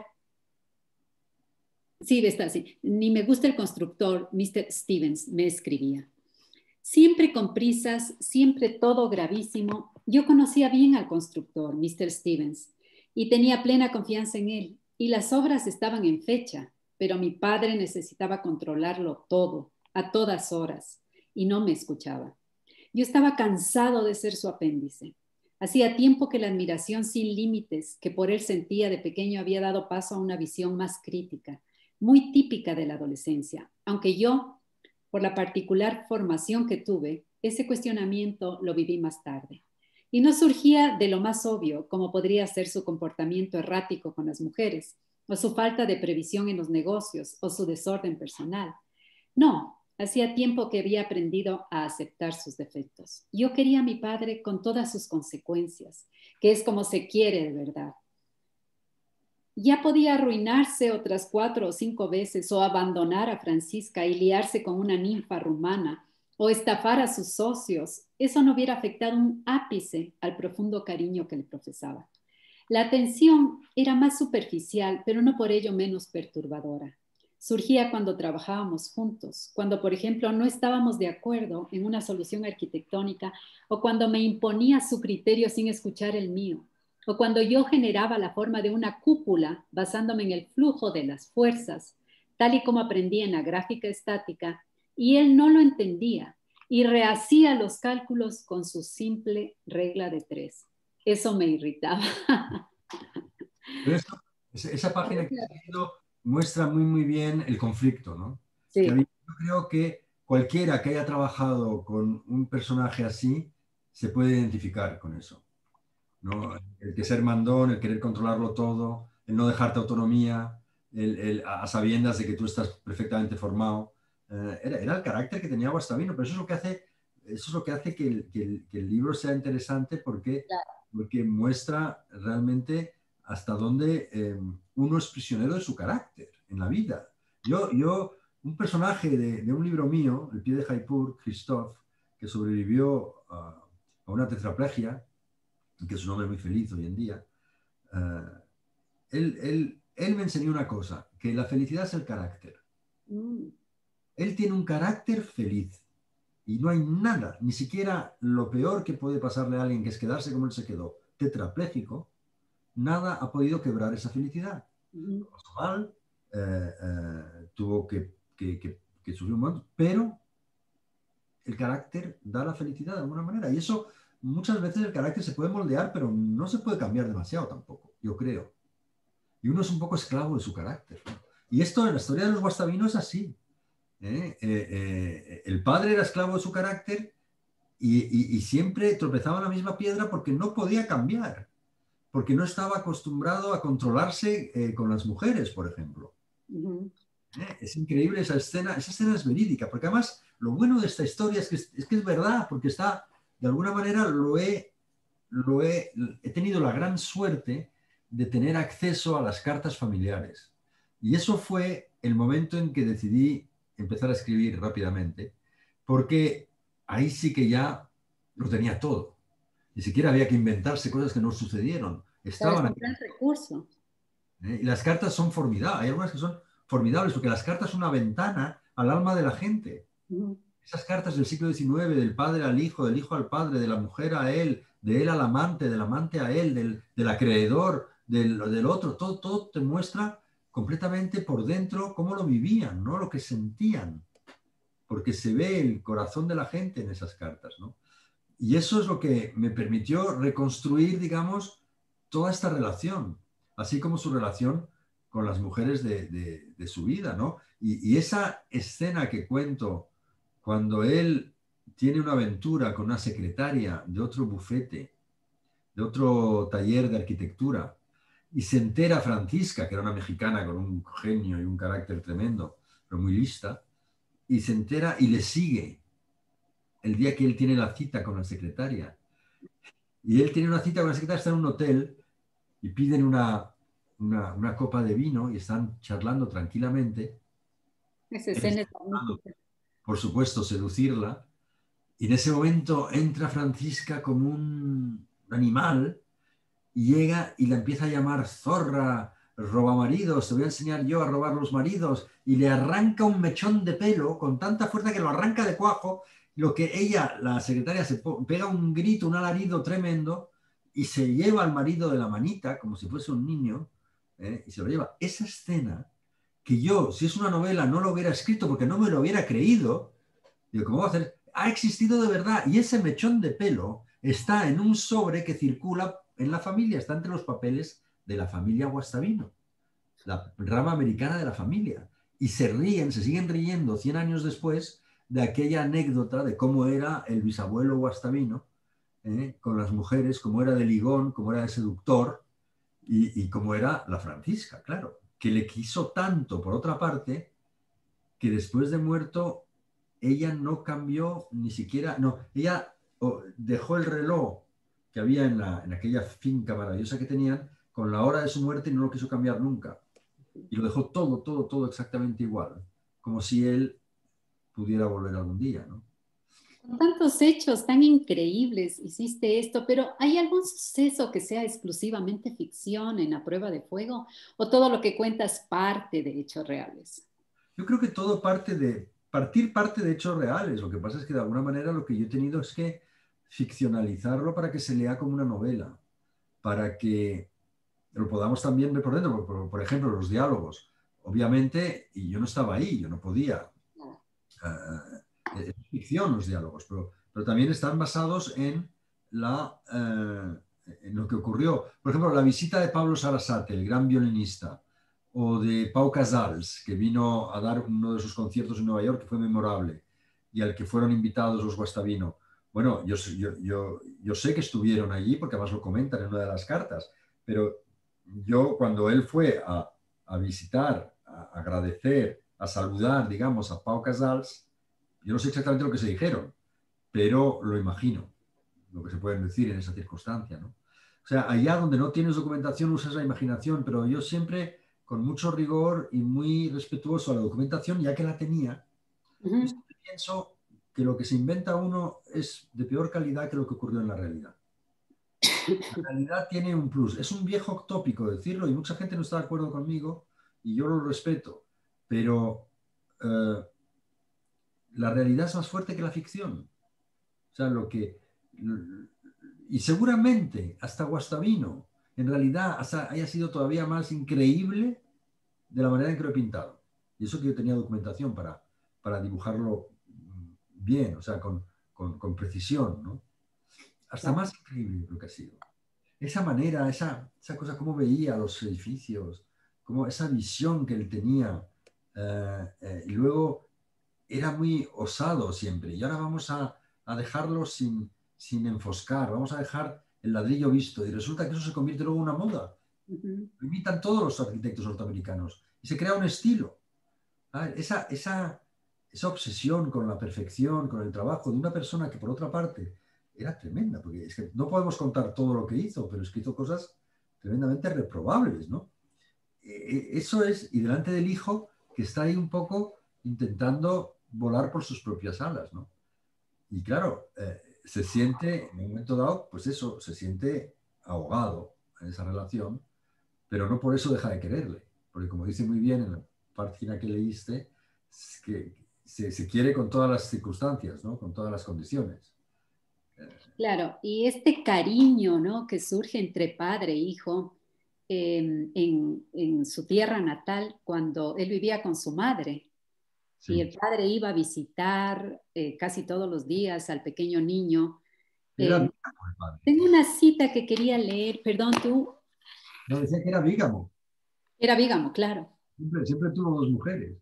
Sí, está así. Ni me gusta el constructor, Mr. Stevens, me escribía. Siempre con prisas, siempre todo gravísimo. Yo conocía bien al constructor, Mr. Stevens, y tenía plena confianza en él. Y las obras estaban en fecha, pero mi padre necesitaba controlarlo todo, a todas horas, y no me escuchaba. Yo estaba cansado de ser su apéndice. Hacía tiempo que la admiración sin límites que por él sentía de pequeño había dado paso a una visión más crítica, muy típica de la adolescencia, aunque yo, por la particular formación que tuve, ese cuestionamiento lo viví más tarde. Y no surgía de lo más obvio, como podría ser su comportamiento errático con las mujeres, o su falta de previsión en los negocios, o su desorden personal. No, hacía tiempo que había aprendido a aceptar sus defectos. Yo quería a mi padre con todas sus consecuencias, que es como se quiere de verdad. Ya podía arruinarse otras 4 o 5 veces o abandonar a Francisca y liarse con una ninfa rumana o estafar a sus socios. Eso no hubiera afectado un ápice al profundo cariño que le profesaba. La atención era más superficial, pero no por ello menos perturbadora. Surgía cuando trabajábamos juntos, cuando, por ejemplo, no estábamos de acuerdo en una solución arquitectónica o cuando me imponía su criterio sin escuchar el mío, o cuando yo generaba la forma de una cúpula basándome en el flujo de las fuerzas, tal y como aprendí en la gráfica estática, y él no lo entendía y rehacía los cálculos con su simple regla de 3. Eso me irritaba. Pero esa página que estoy viendo muestra muy bien el conflicto, ¿no? Sí. Yo creo que cualquiera que haya trabajado con un personaje así se puede identificar con eso, ¿no? El que ser mandón, el querer controlarlo todo, el no dejarte autonomía, a sabiendas de que tú estás perfectamente formado. Era el carácter que tenía Guastavino, pero eso es lo que hace que el libro sea interesante porque muestra realmente hasta dónde uno es prisionero de su carácter en la vida. Un personaje de un libro mío, El pie de Jaipur, Christophe, que sobrevivió a una tetraplegia, que es un hombre muy feliz hoy en día, él me enseñó una cosa, que la felicidad es el carácter. Él tiene un carácter feliz y no hay nada, ni siquiera lo peor que puede pasarle a alguien, que es quedarse como él se quedó, tetrapléjico, nada ha podido quebrar esa felicidad. Lo pasó mal, tuvo que sufrir un momento, pero el carácter da la felicidad de alguna manera. Y eso, muchas veces el carácter se puede moldear, pero no se puede cambiar demasiado tampoco, yo creo. Y uno es un poco esclavo de su carácter, ¿no? Y esto en la historia de los Guastavino es así. El padre era esclavo de su carácter y siempre tropezaba en la misma piedra porque no podía cambiar, porque no estaba acostumbrado a controlarse con las mujeres, por ejemplo. Es increíble esa escena es verídica, porque además lo bueno de esta historia es que es verdad, porque está, de alguna manera he tenido la gran suerte de tener acceso a las cartas familiares. Y eso fue el momento en que decidí empezar a escribir rápidamente, porque ahí sí que ya lo tenía todo. Ni siquiera había que inventarse cosas que no sucedieron. Estaban aquí. Recurso. Y las cartas son formidables. Hay algunas que son formidables, porque las cartas son una ventana al alma de la gente. Esas cartas del siglo XIX, del padre al hijo, del hijo al padre, de la mujer a él, de él al amante, del amante a él, del acreedor, del otro, todo te muestra completamente por dentro cómo lo vivían, ¿no? Lo que sentían, porque se ve el corazón de la gente en esas cartas, ¿no? Y eso es lo que me permitió reconstruir, digamos, toda esta relación, así como su relación con las mujeres de su vida, ¿no? Y esa escena que cuento cuando él tiene una aventura con una secretaria de otro bufete, de otro taller de arquitectura, y se entera Francisca, que era una mexicana con un genio y un carácter tremendo, pero muy lista, y se entera y le sigue el día que él tiene la cita con la secretaria. Y él tiene una cita con la secretaria, está en un hotel y piden una copa de vino y están charlando tranquilamente. Esa Él escena está es intentando, magnífica. por supuesto, seducirla. Y en ese momento entra Francisca como un animal y llega y la empieza a llamar zorra, roba maridos, te voy a enseñar yo a robar los maridos, y le arranca un mechón de pelo con tanta fuerza que lo arranca de cuajo, lo que ella, la secretaria, se pega un grito, un alarido tremendo, y se lleva al marido de la manita, como si fuese un niño, y se lo lleva. Esa escena, que yo, si es una novela, no lo hubiera escrito porque no me lo hubiera creído, digo, ¿cómo va a hacer? Ha existido de verdad, y ese mechón de pelo está en un sobre que circula en la familia, está entre los papeles de la familia Guastavino, la rama americana de la familia. Y se ríen, se siguen riendo 100 años después de aquella anécdota de cómo era el bisabuelo Guastavino, con las mujeres, cómo era de ligón, cómo era de seductor, y cómo era la Francisca, claro, que le quiso tanto, por otra parte, que después de muerto ella no cambió ni siquiera, no, ella dejó el reloj que había en aquella finca maravillosa que tenían con la hora de su muerte y no lo quiso cambiar nunca. Y lo dejó todo, todo, todo exactamente igual, como si él pudiera volver algún día, ¿no? Con tantos hechos tan increíbles hiciste esto, pero ¿hay algún suceso que sea exclusivamente ficción en A Prueba de Fuego? ¿O todo lo que cuentas parte de hechos reales? Yo creo que todo parte de hechos reales. Lo que pasa es que de alguna manera lo que yo he tenido es que ficcionalizarlo para que se lea como una novela, para que lo podamos también ver por dentro. Por ejemplo, los diálogos. Obviamente, y yo no estaba ahí, yo no podía. Es ficción los diálogos, pero también están basados en lo que ocurrió. Por ejemplo, la visita de Pablo Sarasate, el gran violinista, o de Pau Casals, que vino a dar uno de sus conciertos en Nueva York, que fue memorable, y al que fueron invitados los Guastavino. Bueno, yo sé que estuvieron allí, porque además lo comentan en una de las cartas, pero yo cuando él fue a visitar, a agradecer, a saludar, digamos, a Pau Casals, yo no sé exactamente lo que se dijeron, pero lo imagino, lo que se pueden decir en esa circunstancia, ¿no? O sea, allá donde no tienes documentación usas la imaginación, pero yo siempre con mucho rigor y muy respetuoso a la documentación, ya que la tenía, yo Ujú. siempre pienso que lo que se inventa uno es de peor calidad que lo que ocurrió en la realidad. La realidad tiene un plus. Es un viejo tópico decirlo y mucha gente no está de acuerdo conmigo y yo lo respeto, pero la realidad es más fuerte que la ficción. O sea, y seguramente hasta Guastavino, en realidad, haya sido todavía más increíble de la manera en que lo he pintado. Y eso que yo tenía documentación para dibujarlo bien, o sea, con precisión, ¿no? Hasta Claro. más increíble creo que ha sido. Esa manera, esa cosa, cómo veía los edificios, como esa visión que él tenía. Y luego era muy osado siempre. Y ahora vamos a dejarlo sin enfoscar, vamos a dejar el ladrillo visto. Y resulta que eso se convierte luego en una moda. Ujú. Lo imitan todos los arquitectos norteamericanos. Y se crea un estilo. ¿Sabes? Esa obsesión con la perfección, con el trabajo de una persona que por otra parte era tremenda, porque es que no podemos contar todo lo que hizo, pero es que hizo cosas tremendamente reprobables, ¿no? Eso es, y delante del hijo que está ahí un poco intentando volar por sus propias alas, ¿no? Y claro, se siente, en un momento dado, pues eso, se siente ahogado en esa relación, pero no por eso deja de quererle, porque como dice muy bien en la página que leíste, es que se quiere con todas las circunstancias, ¿no? Con todas las condiciones. Claro, y este cariño, ¿no? que surge entre padre e hijo, en su tierra natal cuando él vivía con su madre. Sí. Y el padre iba a visitar casi todos los días al pequeño niño. Era bígamo el padre. Tengo una cita que quería leer, perdón, tú. No, decía que era bígamo. Era bígamo, claro. Siempre tuvo dos mujeres.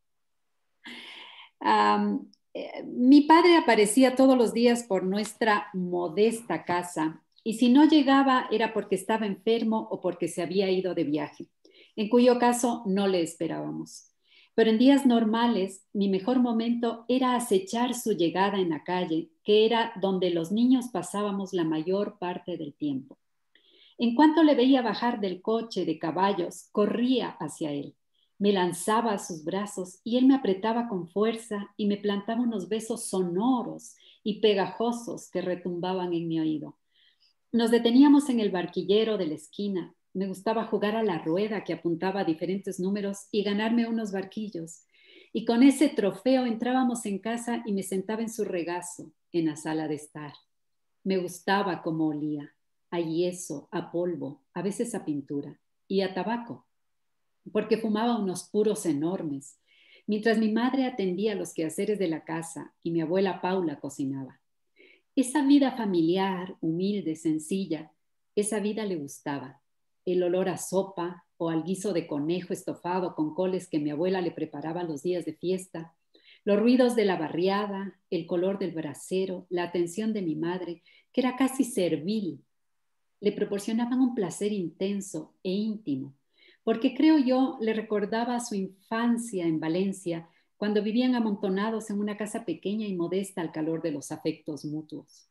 Mi padre aparecía todos los días por nuestra modesta casa y si no llegaba era porque estaba enfermo o porque se había ido de viaje, en cuyo caso no le esperábamos. Pero en días normales, mi mejor momento era acechar su llegada en la calle, que era donde los niños pasábamos la mayor parte del tiempo. En cuanto le veía bajar del coche de caballos, corría hacia él. Me lanzaba a sus brazos y él me apretaba con fuerza y me plantaba unos besos sonoros y pegajosos que retumbaban en mi oído. Nos deteníamos en el barquillero de la esquina. Me gustaba jugar a la rueda que apuntaba a diferentes números y ganarme unos barquillos. Y con ese trofeo entrábamos en casa y me sentaba en su regazo, en la sala de estar. Me gustaba cómo olía, a yeso, a polvo, a veces a pintura y a tabaco, porque fumaba unos puros enormes, mientras mi madre atendía los quehaceres de la casa y mi abuela Paula cocinaba. Esa vida familiar, humilde, sencilla, esa vida le gustaba. El olor a sopa o al guiso de conejo estofado con coles que mi abuela le preparaba los días de fiesta, los ruidos de la barriada, el color del brasero, la atención de mi madre, que era casi servil, le proporcionaban un placer intenso e íntimo, porque creo yo le recordaba su infancia en Valencia, cuando vivían amontonados en una casa pequeña y modesta al calor de los afectos mutuos.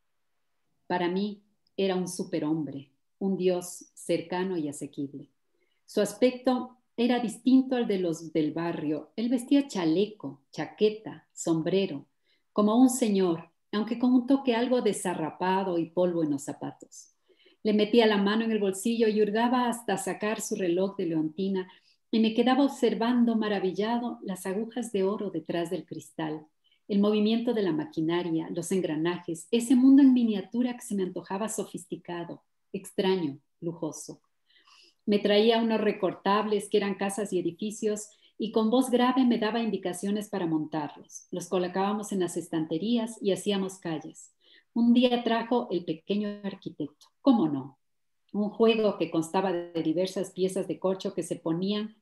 Para mí era un superhombre, un dios cercano y asequible. Su aspecto era distinto al de los del barrio. Él vestía chaleco, chaqueta, sombrero, como un señor, aunque con un toque algo desarrapado y polvo en los zapatos. Le metía la mano en el bolsillo y hurgaba hasta sacar su reloj de leontina y me quedaba observando maravillado las agujas de oro detrás del cristal, el movimiento de la maquinaria, los engranajes, ese mundo en miniatura que se me antojaba sofisticado, extraño, lujoso. Me traía unos recortables que eran casas y edificios y con voz grave me daba indicaciones para montarlos. Los colocábamos en las estanterías y hacíamos calles. Un día trajo el pequeño arquitecto. ¿Cómo no? Un juego que constaba de diversas piezas de corcho que se podían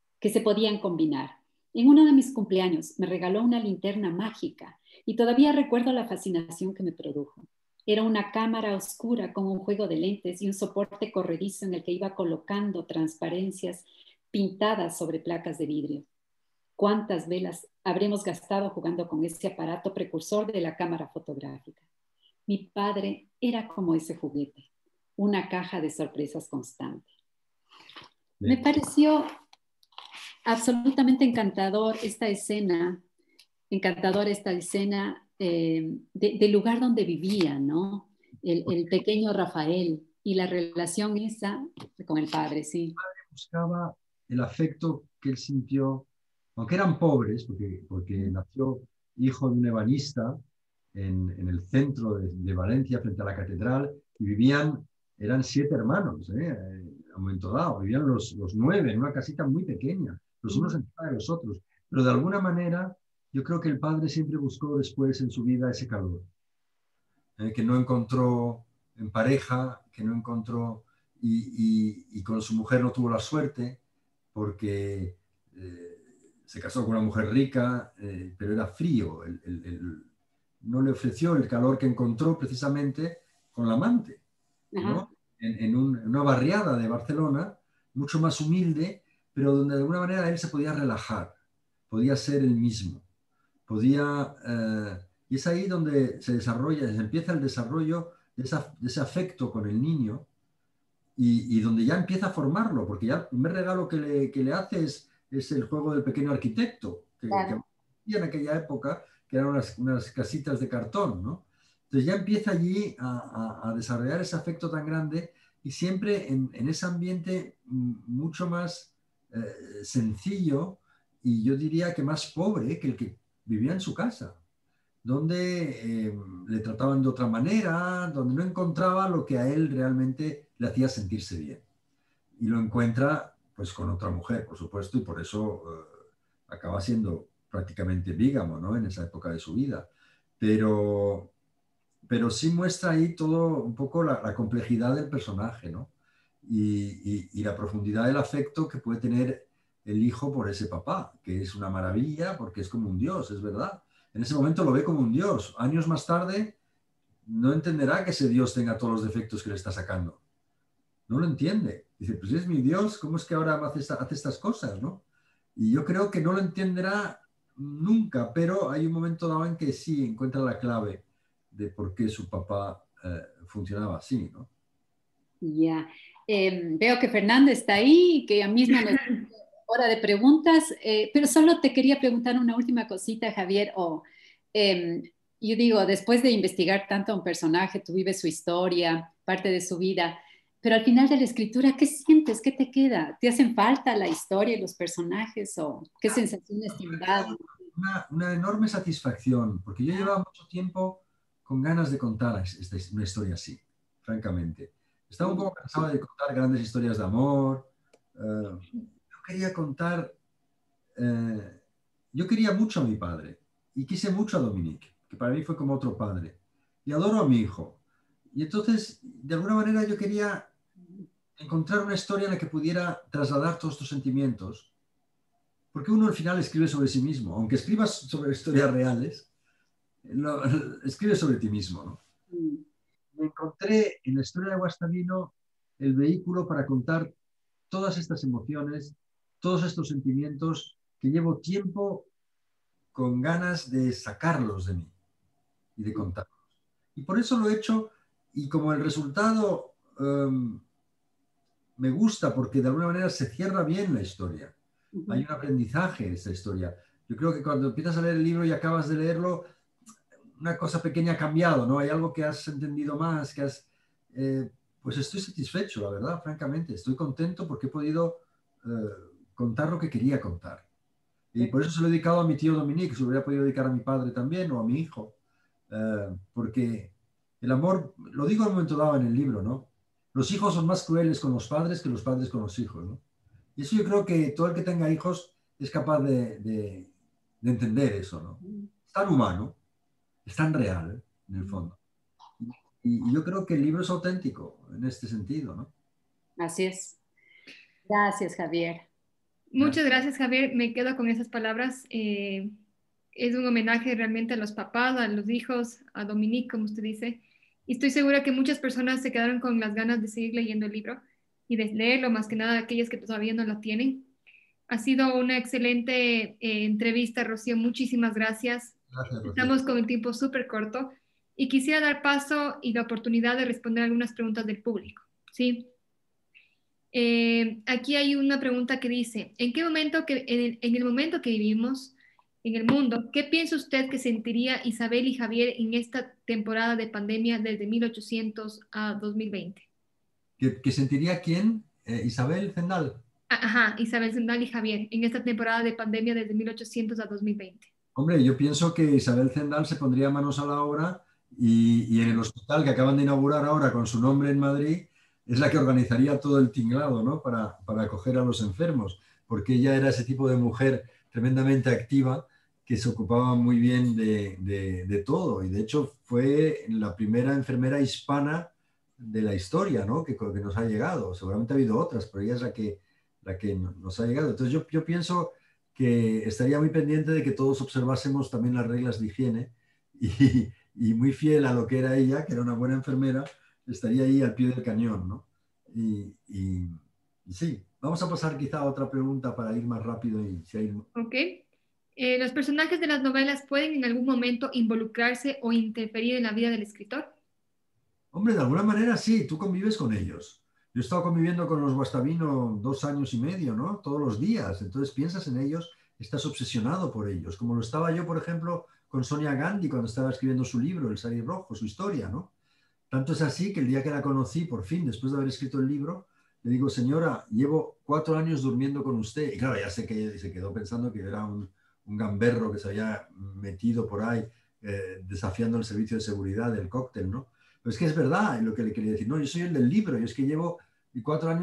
combinar. En uno de mis cumpleaños me regaló una linterna mágica y todavía recuerdo la fascinación que me produjo. Era una cámara oscura con un juego de lentes y un soporte corredizo en el que iba colocando transparencias pintadas sobre placas de vidrio. ¿Cuántas velas habremos gastado jugando con ese aparato precursor de la cámara fotográfica? Mi padre era como ese juguete, una caja de sorpresas constante. Me pareció absolutamente encantadora esta escena del lugar donde vivía, ¿no? El pequeño Rafael y la relación esa con el padre, sí. El padre buscaba el afecto que él sintió, aunque eran pobres, porque nació hijo de un ebanista en el centro de Valencia, frente a la catedral, y eran 7 hermanos, a un momento dado, vivían los 9 en una casita muy pequeña, los unos encima de los otros, pero de alguna manera yo creo que el padre siempre buscó después en su vida ese calor, que no encontró en pareja, que no encontró, y con su mujer no tuvo la suerte, porque se casó con una mujer rica, pero era frío, no le ofreció el calor que encontró precisamente con la amante, ¿no? En una barriada de Barcelona, mucho más humilde, pero donde de alguna manera él se podía relajar, podía ser el mismo, y es ahí donde se empieza el desarrollo de ese afecto con el niño y donde ya empieza a formarlo, porque ya el primer regalo que le hace es el juego del pequeño arquitecto, Claro. que en aquella época, que eran unas casitas de cartón, ¿no? Entonces ya empieza allí a desarrollar ese afecto tan grande y siempre en ese ambiente mucho más sencillo y yo diría que más pobre que el que vivía en su casa, donde le trataban de otra manera, donde no encontraba lo que a él realmente le hacía sentirse bien. y lo encuentra pues con otra mujer, por supuesto, y por eso acaba siendo prácticamente bígamo, ¿no? En esa época de su vida. Pero, pero sí muestra ahí todo un poco la complejidad del personaje, ¿no? Y la profundidad del afecto que puede tener el hijo por ese papá, que es una maravilla porque es como un dios, es verdad. En ese momento lo ve como un dios. Años más tarde no entenderá que ese dios tenga todos los defectos que le está sacando. No lo entiende. Dice, pues es mi dios, ¿cómo es que ahora hace estas cosas, no? Y yo creo que no lo entenderá nunca, pero hay un momento dado en que sí encuentra la clave de por qué su papá funcionaba así, ¿no? Ya. Veo que Fernando está ahí y que ya mismo nos hora de preguntas, pero solo te quería preguntar una última cosita, Javier. Em, yo digo, después de investigar tanto a un personaje, tú vives su historia, parte de su vida, pero al final de la escritura, ¿qué sientes? ¿Qué te queda? ¿Te hacen falta la historia y los personajes o qué sensaciones te han dado? Una enorme satisfacción, porque yo llevaba mucho tiempo con ganas de contar una historia así, francamente. Estaba un poco cansado de contar grandes historias de amor. Yo quería contar, yo quería mucho a mi padre y quise mucho a Dominique, que para mí fue como otro padre. Y adoro a mi hijo. Y entonces, de alguna manera, yo quería encontrar una historia en la que pudiera trasladar todos estos sentimientos. Porque uno al final escribe sobre sí mismo, aunque escribas sobre historias reales, escribes sobre ti mismo, ¿no? Me encontré en la historia de Guastavino el vehículo para contar todas estas emociones, todos estos sentimientos que llevo tiempo con ganas de sacarlos de mí y de contarlos. Y por eso lo he hecho, y como el resultado me gusta, porque de alguna manera se cierra bien la historia. Hay un aprendizaje de esta historia. Yo creo que cuando empiezas a leer el libro y acabas de leerlo, una cosa pequeña ha cambiado, ¿no? Hay algo que has entendido más, pues estoy satisfecho, la verdad, francamente. Estoy contento porque he podido contar lo que quería contar. Y por eso se lo he dedicado a mi tío Dominique, se lo hubiera podido dedicar a mi padre también o a mi hijo. Porque el amor, lo digo en un momento dado en el libro, ¿no? Los hijos son más crueles con los padres que los padres con los hijos, ¿no? Y eso yo creo que todo el que tenga hijos es capaz de entender eso, ¿no? Es tan humano, es tan real, en el fondo. Y yo creo que el libro es auténtico en este sentido, ¿no? Así es. Gracias, Javier. Muchas gracias, Javier. Me quedo con esas palabras. Es un homenaje realmente a los papás, a los hijos, a Dominique, como usted dice. Y estoy segura que muchas personas se quedaron con las ganas de seguir leyendo el libro y de leerlo, más que nada aquellas que todavía no lo tienen. Ha sido una excelente entrevista, Rocío. Muchísimas gracias. Gracias, Rocío. Estamos con el tiempo súper corto y quisiera dar paso y la oportunidad de responder algunas preguntas del público. ¿Sí? Aquí hay una pregunta que dice, ¿en qué momento en el momento que vivimos en el mundo, qué piensa usted que sentiría Isabel y Javier en esta temporada de pandemia desde 1800 a 2020? ¿Que sentiría quién? Isabel Zendal. Ajá, Isabel Zendal y Javier, en esta temporada de pandemia desde 1800 a 2020. Hombre, yo pienso que Isabel Zendal se pondría manos a la obra y en el hospital que acaban de inaugurar ahora con su nombre en Madrid es la que organizaría todo el tinglado, ¿no? Para acoger a los enfermos, porque ella era ese tipo de mujer tremendamente activa que se ocupaba muy bien de todo y de hecho fue la primera enfermera hispana de la historia, ¿no? Que nos ha llegado. Seguramente ha habido otras, pero ella es la que nos ha llegado. Entonces yo pienso que estaría muy pendiente de que todos observásemos también las reglas de higiene y muy fiel a lo que era ella, que era una buena enfermera, estaría ahí al pie del cañón, ¿no? Y sí, vamos a pasar quizá a otra pregunta para ir más rápido y si hay... Ok. ¿Los personajes de las novelas pueden en algún momento involucrarse o interferir en la vida del escritor? Hombre, de alguna manera sí, tú convives con ellos. Yo he estado conviviendo con los Guastavino 2 años y medio, ¿no? Todos los días. Entonces piensas en ellos, estás obsesionado por ellos. Como lo estaba yo, por ejemplo, con Sonia Gandhi cuando estaba escribiendo su libro, El Sari Rojo, su historia, ¿no? Tanto es así que el día que la conocí, por fin, después de haber escrito el libro, le digo, señora, llevo 4 años durmiendo con usted. Y claro, ya sé que ella se quedó pensando que era un gamberro que se había metido por ahí desafiando el servicio de seguridad del cóctel, ¿no? Pero es que es verdad lo que le quería decir. No, yo soy el del libro, yo es que llevo 4 años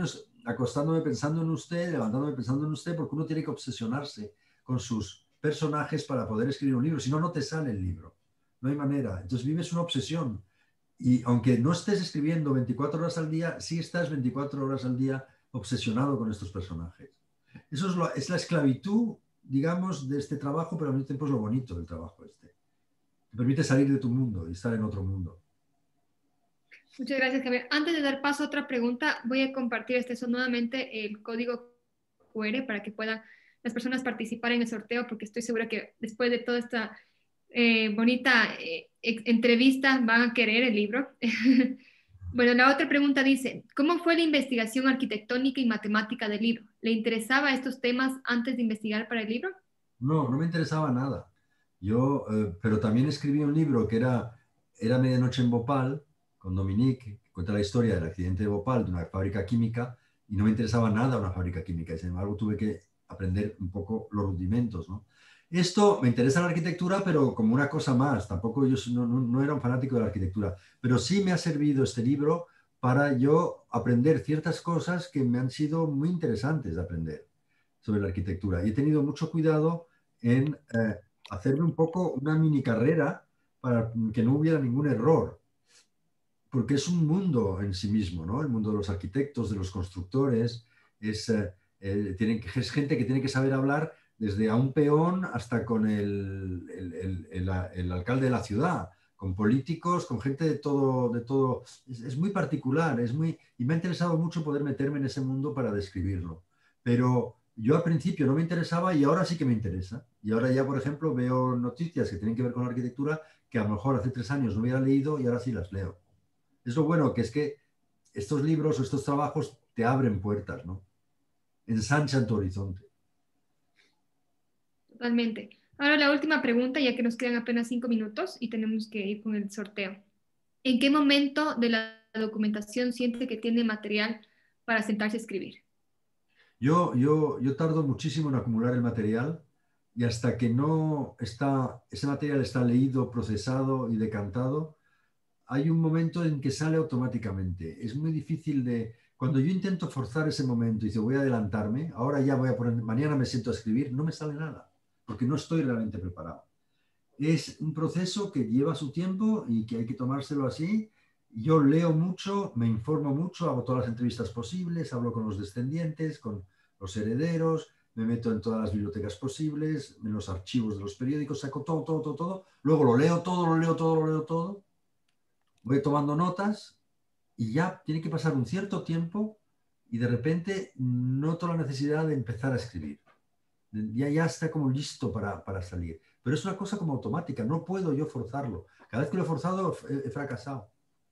acostándome pensando en usted, levantándome pensando en usted, porque uno tiene que obsesionarse con sus personajes para poder escribir un libro. Si no, no te sale el libro. No hay manera. Entonces vives una obsesión. Y aunque no estés escribiendo 24 horas al día, sí estás 24 horas al día obsesionado con estos personajes. Eso es la esclavitud, digamos, de este trabajo, pero al mismo tiempo es lo bonito del trabajo este. Te permite salir de tu mundo y estar en otro mundo. Muchas gracias, Javier. Antes de dar paso a otra pregunta, voy a compartir nuevamente el código QR para que puedan las personas participar en el sorteo, porque estoy segura que después de toda esta bonita entrevista van a querer el libro. Bueno, la otra pregunta dice, ¿cómo fue la investigación arquitectónica y matemática del libro? ¿Le interesaba estos temas antes de investigar para el libro? No, no me interesaba nada. Yo, pero también escribí un libro que era Medianoche en Bhopal, con Dominique, que cuenta la historia del accidente de Bhopal, de una fábrica química, y no me interesaba nada una fábrica química, y sin embargo tuve que aprender un poco los rudimentos, ¿no? Esto me interesa la arquitectura, pero como una cosa más, tampoco yo no era un fanático de la arquitectura, pero sí me ha servido este libro para yo aprender ciertas cosas que me han sido muy interesantes de aprender sobre la arquitectura. Y he tenido mucho cuidado en hacerme un poco una mini carrera para que no hubiera ningún error, porque es un mundo en sí mismo, ¿no? El mundo de los arquitectos, de los constructores, es gente que tiene que saber hablar desde a un peón hasta con el alcalde de la ciudad, con políticos, con gente de todo, de todo. Es muy particular, y me ha interesado mucho poder meterme en ese mundo para describirlo. Pero yo al principio no me interesaba y ahora sí que me interesa. Y ahora ya, por ejemplo, veo noticias que tienen que ver con la arquitectura que a lo mejor hace 3 años no hubiera leído y ahora sí las leo. Es lo bueno, que es que estos libros o estos trabajos te abren puertas, ¿no? Ensanchan tu horizonte. Totalmente. Ahora la última pregunta, ya que nos quedan apenas 5 minutos y tenemos que ir con el sorteo. ¿En qué momento de la documentación siente que tiene material para sentarse a escribir? Yo tardo muchísimo en acumular el material y hasta que no está, ese material está leído, procesado y decantado, hay un momento en que sale automáticamente. Es muy difícil de... Cuando yo intento forzar ese momento y digo, voy a adelantarme, ahora ya voy a poner, mañana me siento a escribir, no me sale nada, porque no estoy realmente preparado. Es un proceso que lleva su tiempo y que hay que tomárselo así. Yo leo mucho, me informo mucho, hago todas las entrevistas posibles, hablo con los descendientes, con los herederos, me meto en todas las bibliotecas posibles, en los archivos de los periódicos, saco todo, todo, todo, todo. Luego lo leo todo, lo leo todo, lo leo todo. Voy tomando notas y ya tiene que pasar un cierto tiempo y de repente noto la necesidad de empezar a escribir. Ya está como listo para salir. Pero es una cosa como automática, no puedo yo forzarlo. Cada vez que lo he forzado he fracasado.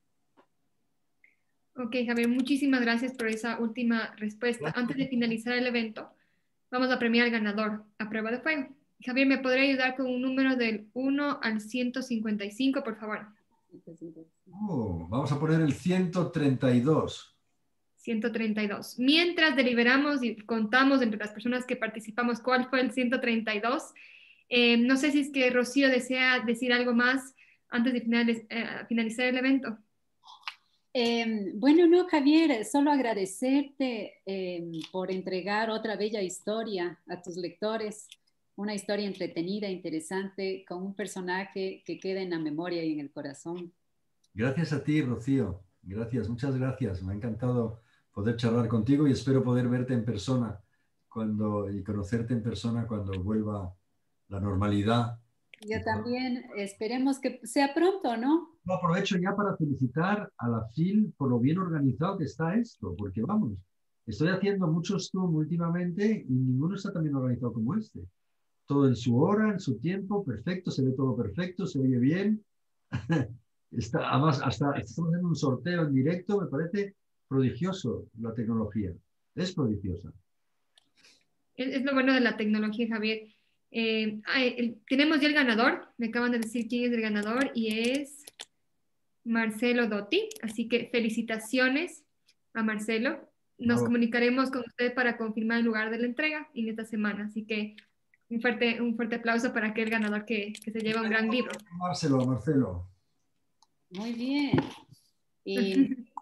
Ok, Javier, muchísimas gracias por esa última respuesta. Gracias. Antes de finalizar el evento, vamos a premiar al ganador a prueba de fuego. Javier, ¿me podría ayudar con un número del 1 al 155, por favor? Vamos a poner el 132. 132. Mientras deliberamos y contamos entre las personas que participamos cuál fue el 132, no sé si es que Rocío desea decir algo más antes de finalizar el evento. Bueno, no, Javier, solo agradecerte por entregar otra bella historia a tus lectores, una historia entretenida, interesante, con un personaje que queda en la memoria y en el corazón. Gracias a ti, Rocío. Gracias, muchas gracias. Me ha encantado poder charlar contigo y espero poder verte en persona y conocerte en persona cuando vuelva la normalidad. Yo también, esperemos que sea pronto, ¿no? Aprovecho ya para felicitar a la FIL por lo bien organizado que está esto, porque vamos, estoy haciendo muchos Zoom últimamente y ninguno está tan bien organizado como este. Todo en su hora, en su tiempo, perfecto, se ve todo perfecto, se oye bien. Además, hasta estamos haciendo un sorteo en directo, me parece prodigioso la tecnología. Es prodigiosa. Es lo bueno de la tecnología, Javier. Tenemos ya el ganador, me acaban de decir quién es el ganador y es Marcelo Dotti, así que felicitaciones a Marcelo. Nos comunicaremos con usted para confirmar el lugar de la entrega en esta semana, así que un fuerte aplauso para aquel ganador que se lleva un gran libro. Marcelo. Muy bien. Y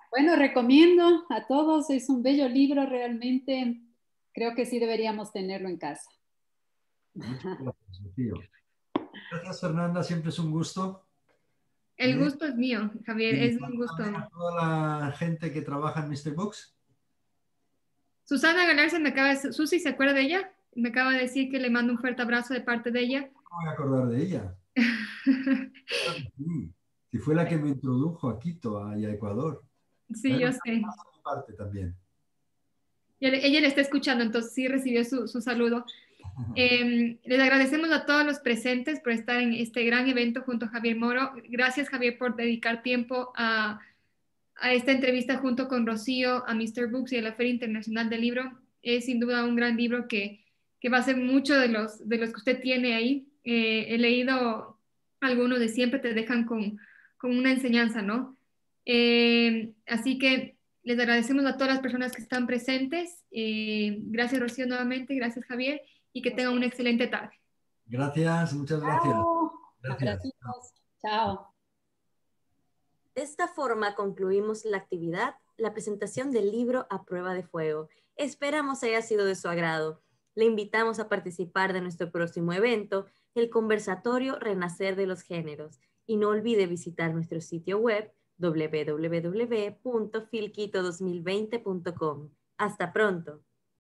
Bueno, recomiendo a todos, es un bello libro realmente. Creo que sí deberíamos tenerlo en casa. Muchas gracias, Rocío. Gracias, Fernanda, siempre es un gusto. El gusto es mío, Javier, Y es un gusto. saludame a toda la gente que trabaja en Mr. Books. Susana Galarza me acaba de... Susi, ¿se acuerda de ella? Me acaba de decir que le mando un fuerte abrazo de parte de ella. No me voy a acordar de ella. Claro que sí. Si fue la que me introdujo a Quito y a Ecuador. Sí, Dale yo un sé. abrazo de mi parte también. Ella le está escuchando, entonces sí recibió su saludo. Les agradecemos a todos los presentes por estar en este gran evento junto a Javier Moro. Gracias, Javier, por dedicar tiempo a esta entrevista junto con Rocío, a Mr. Books y a la Feria Internacional del Libro. Es sin duda un gran libro que va a ser mucho de los que usted tiene ahí. He leído algunos de siempre te dejan con una enseñanza, ¿no? Así que les agradecemos a todas las personas que están presentes. Gracias, Rocío, nuevamente. Gracias, Javier. Y que tengan una excelente tarde. Gracias, muchas gracias. Chao. Gracias. Abracitos. Chao. De esta forma concluimos la actividad, la presentación del libro A Prueba de Fuego. Esperamos haya sido de su agrado. Le invitamos a participar de nuestro próximo evento, el conversatorio Renacer de los Géneros. Y no olvide visitar nuestro sitio web www.filquito2020.com. Hasta pronto.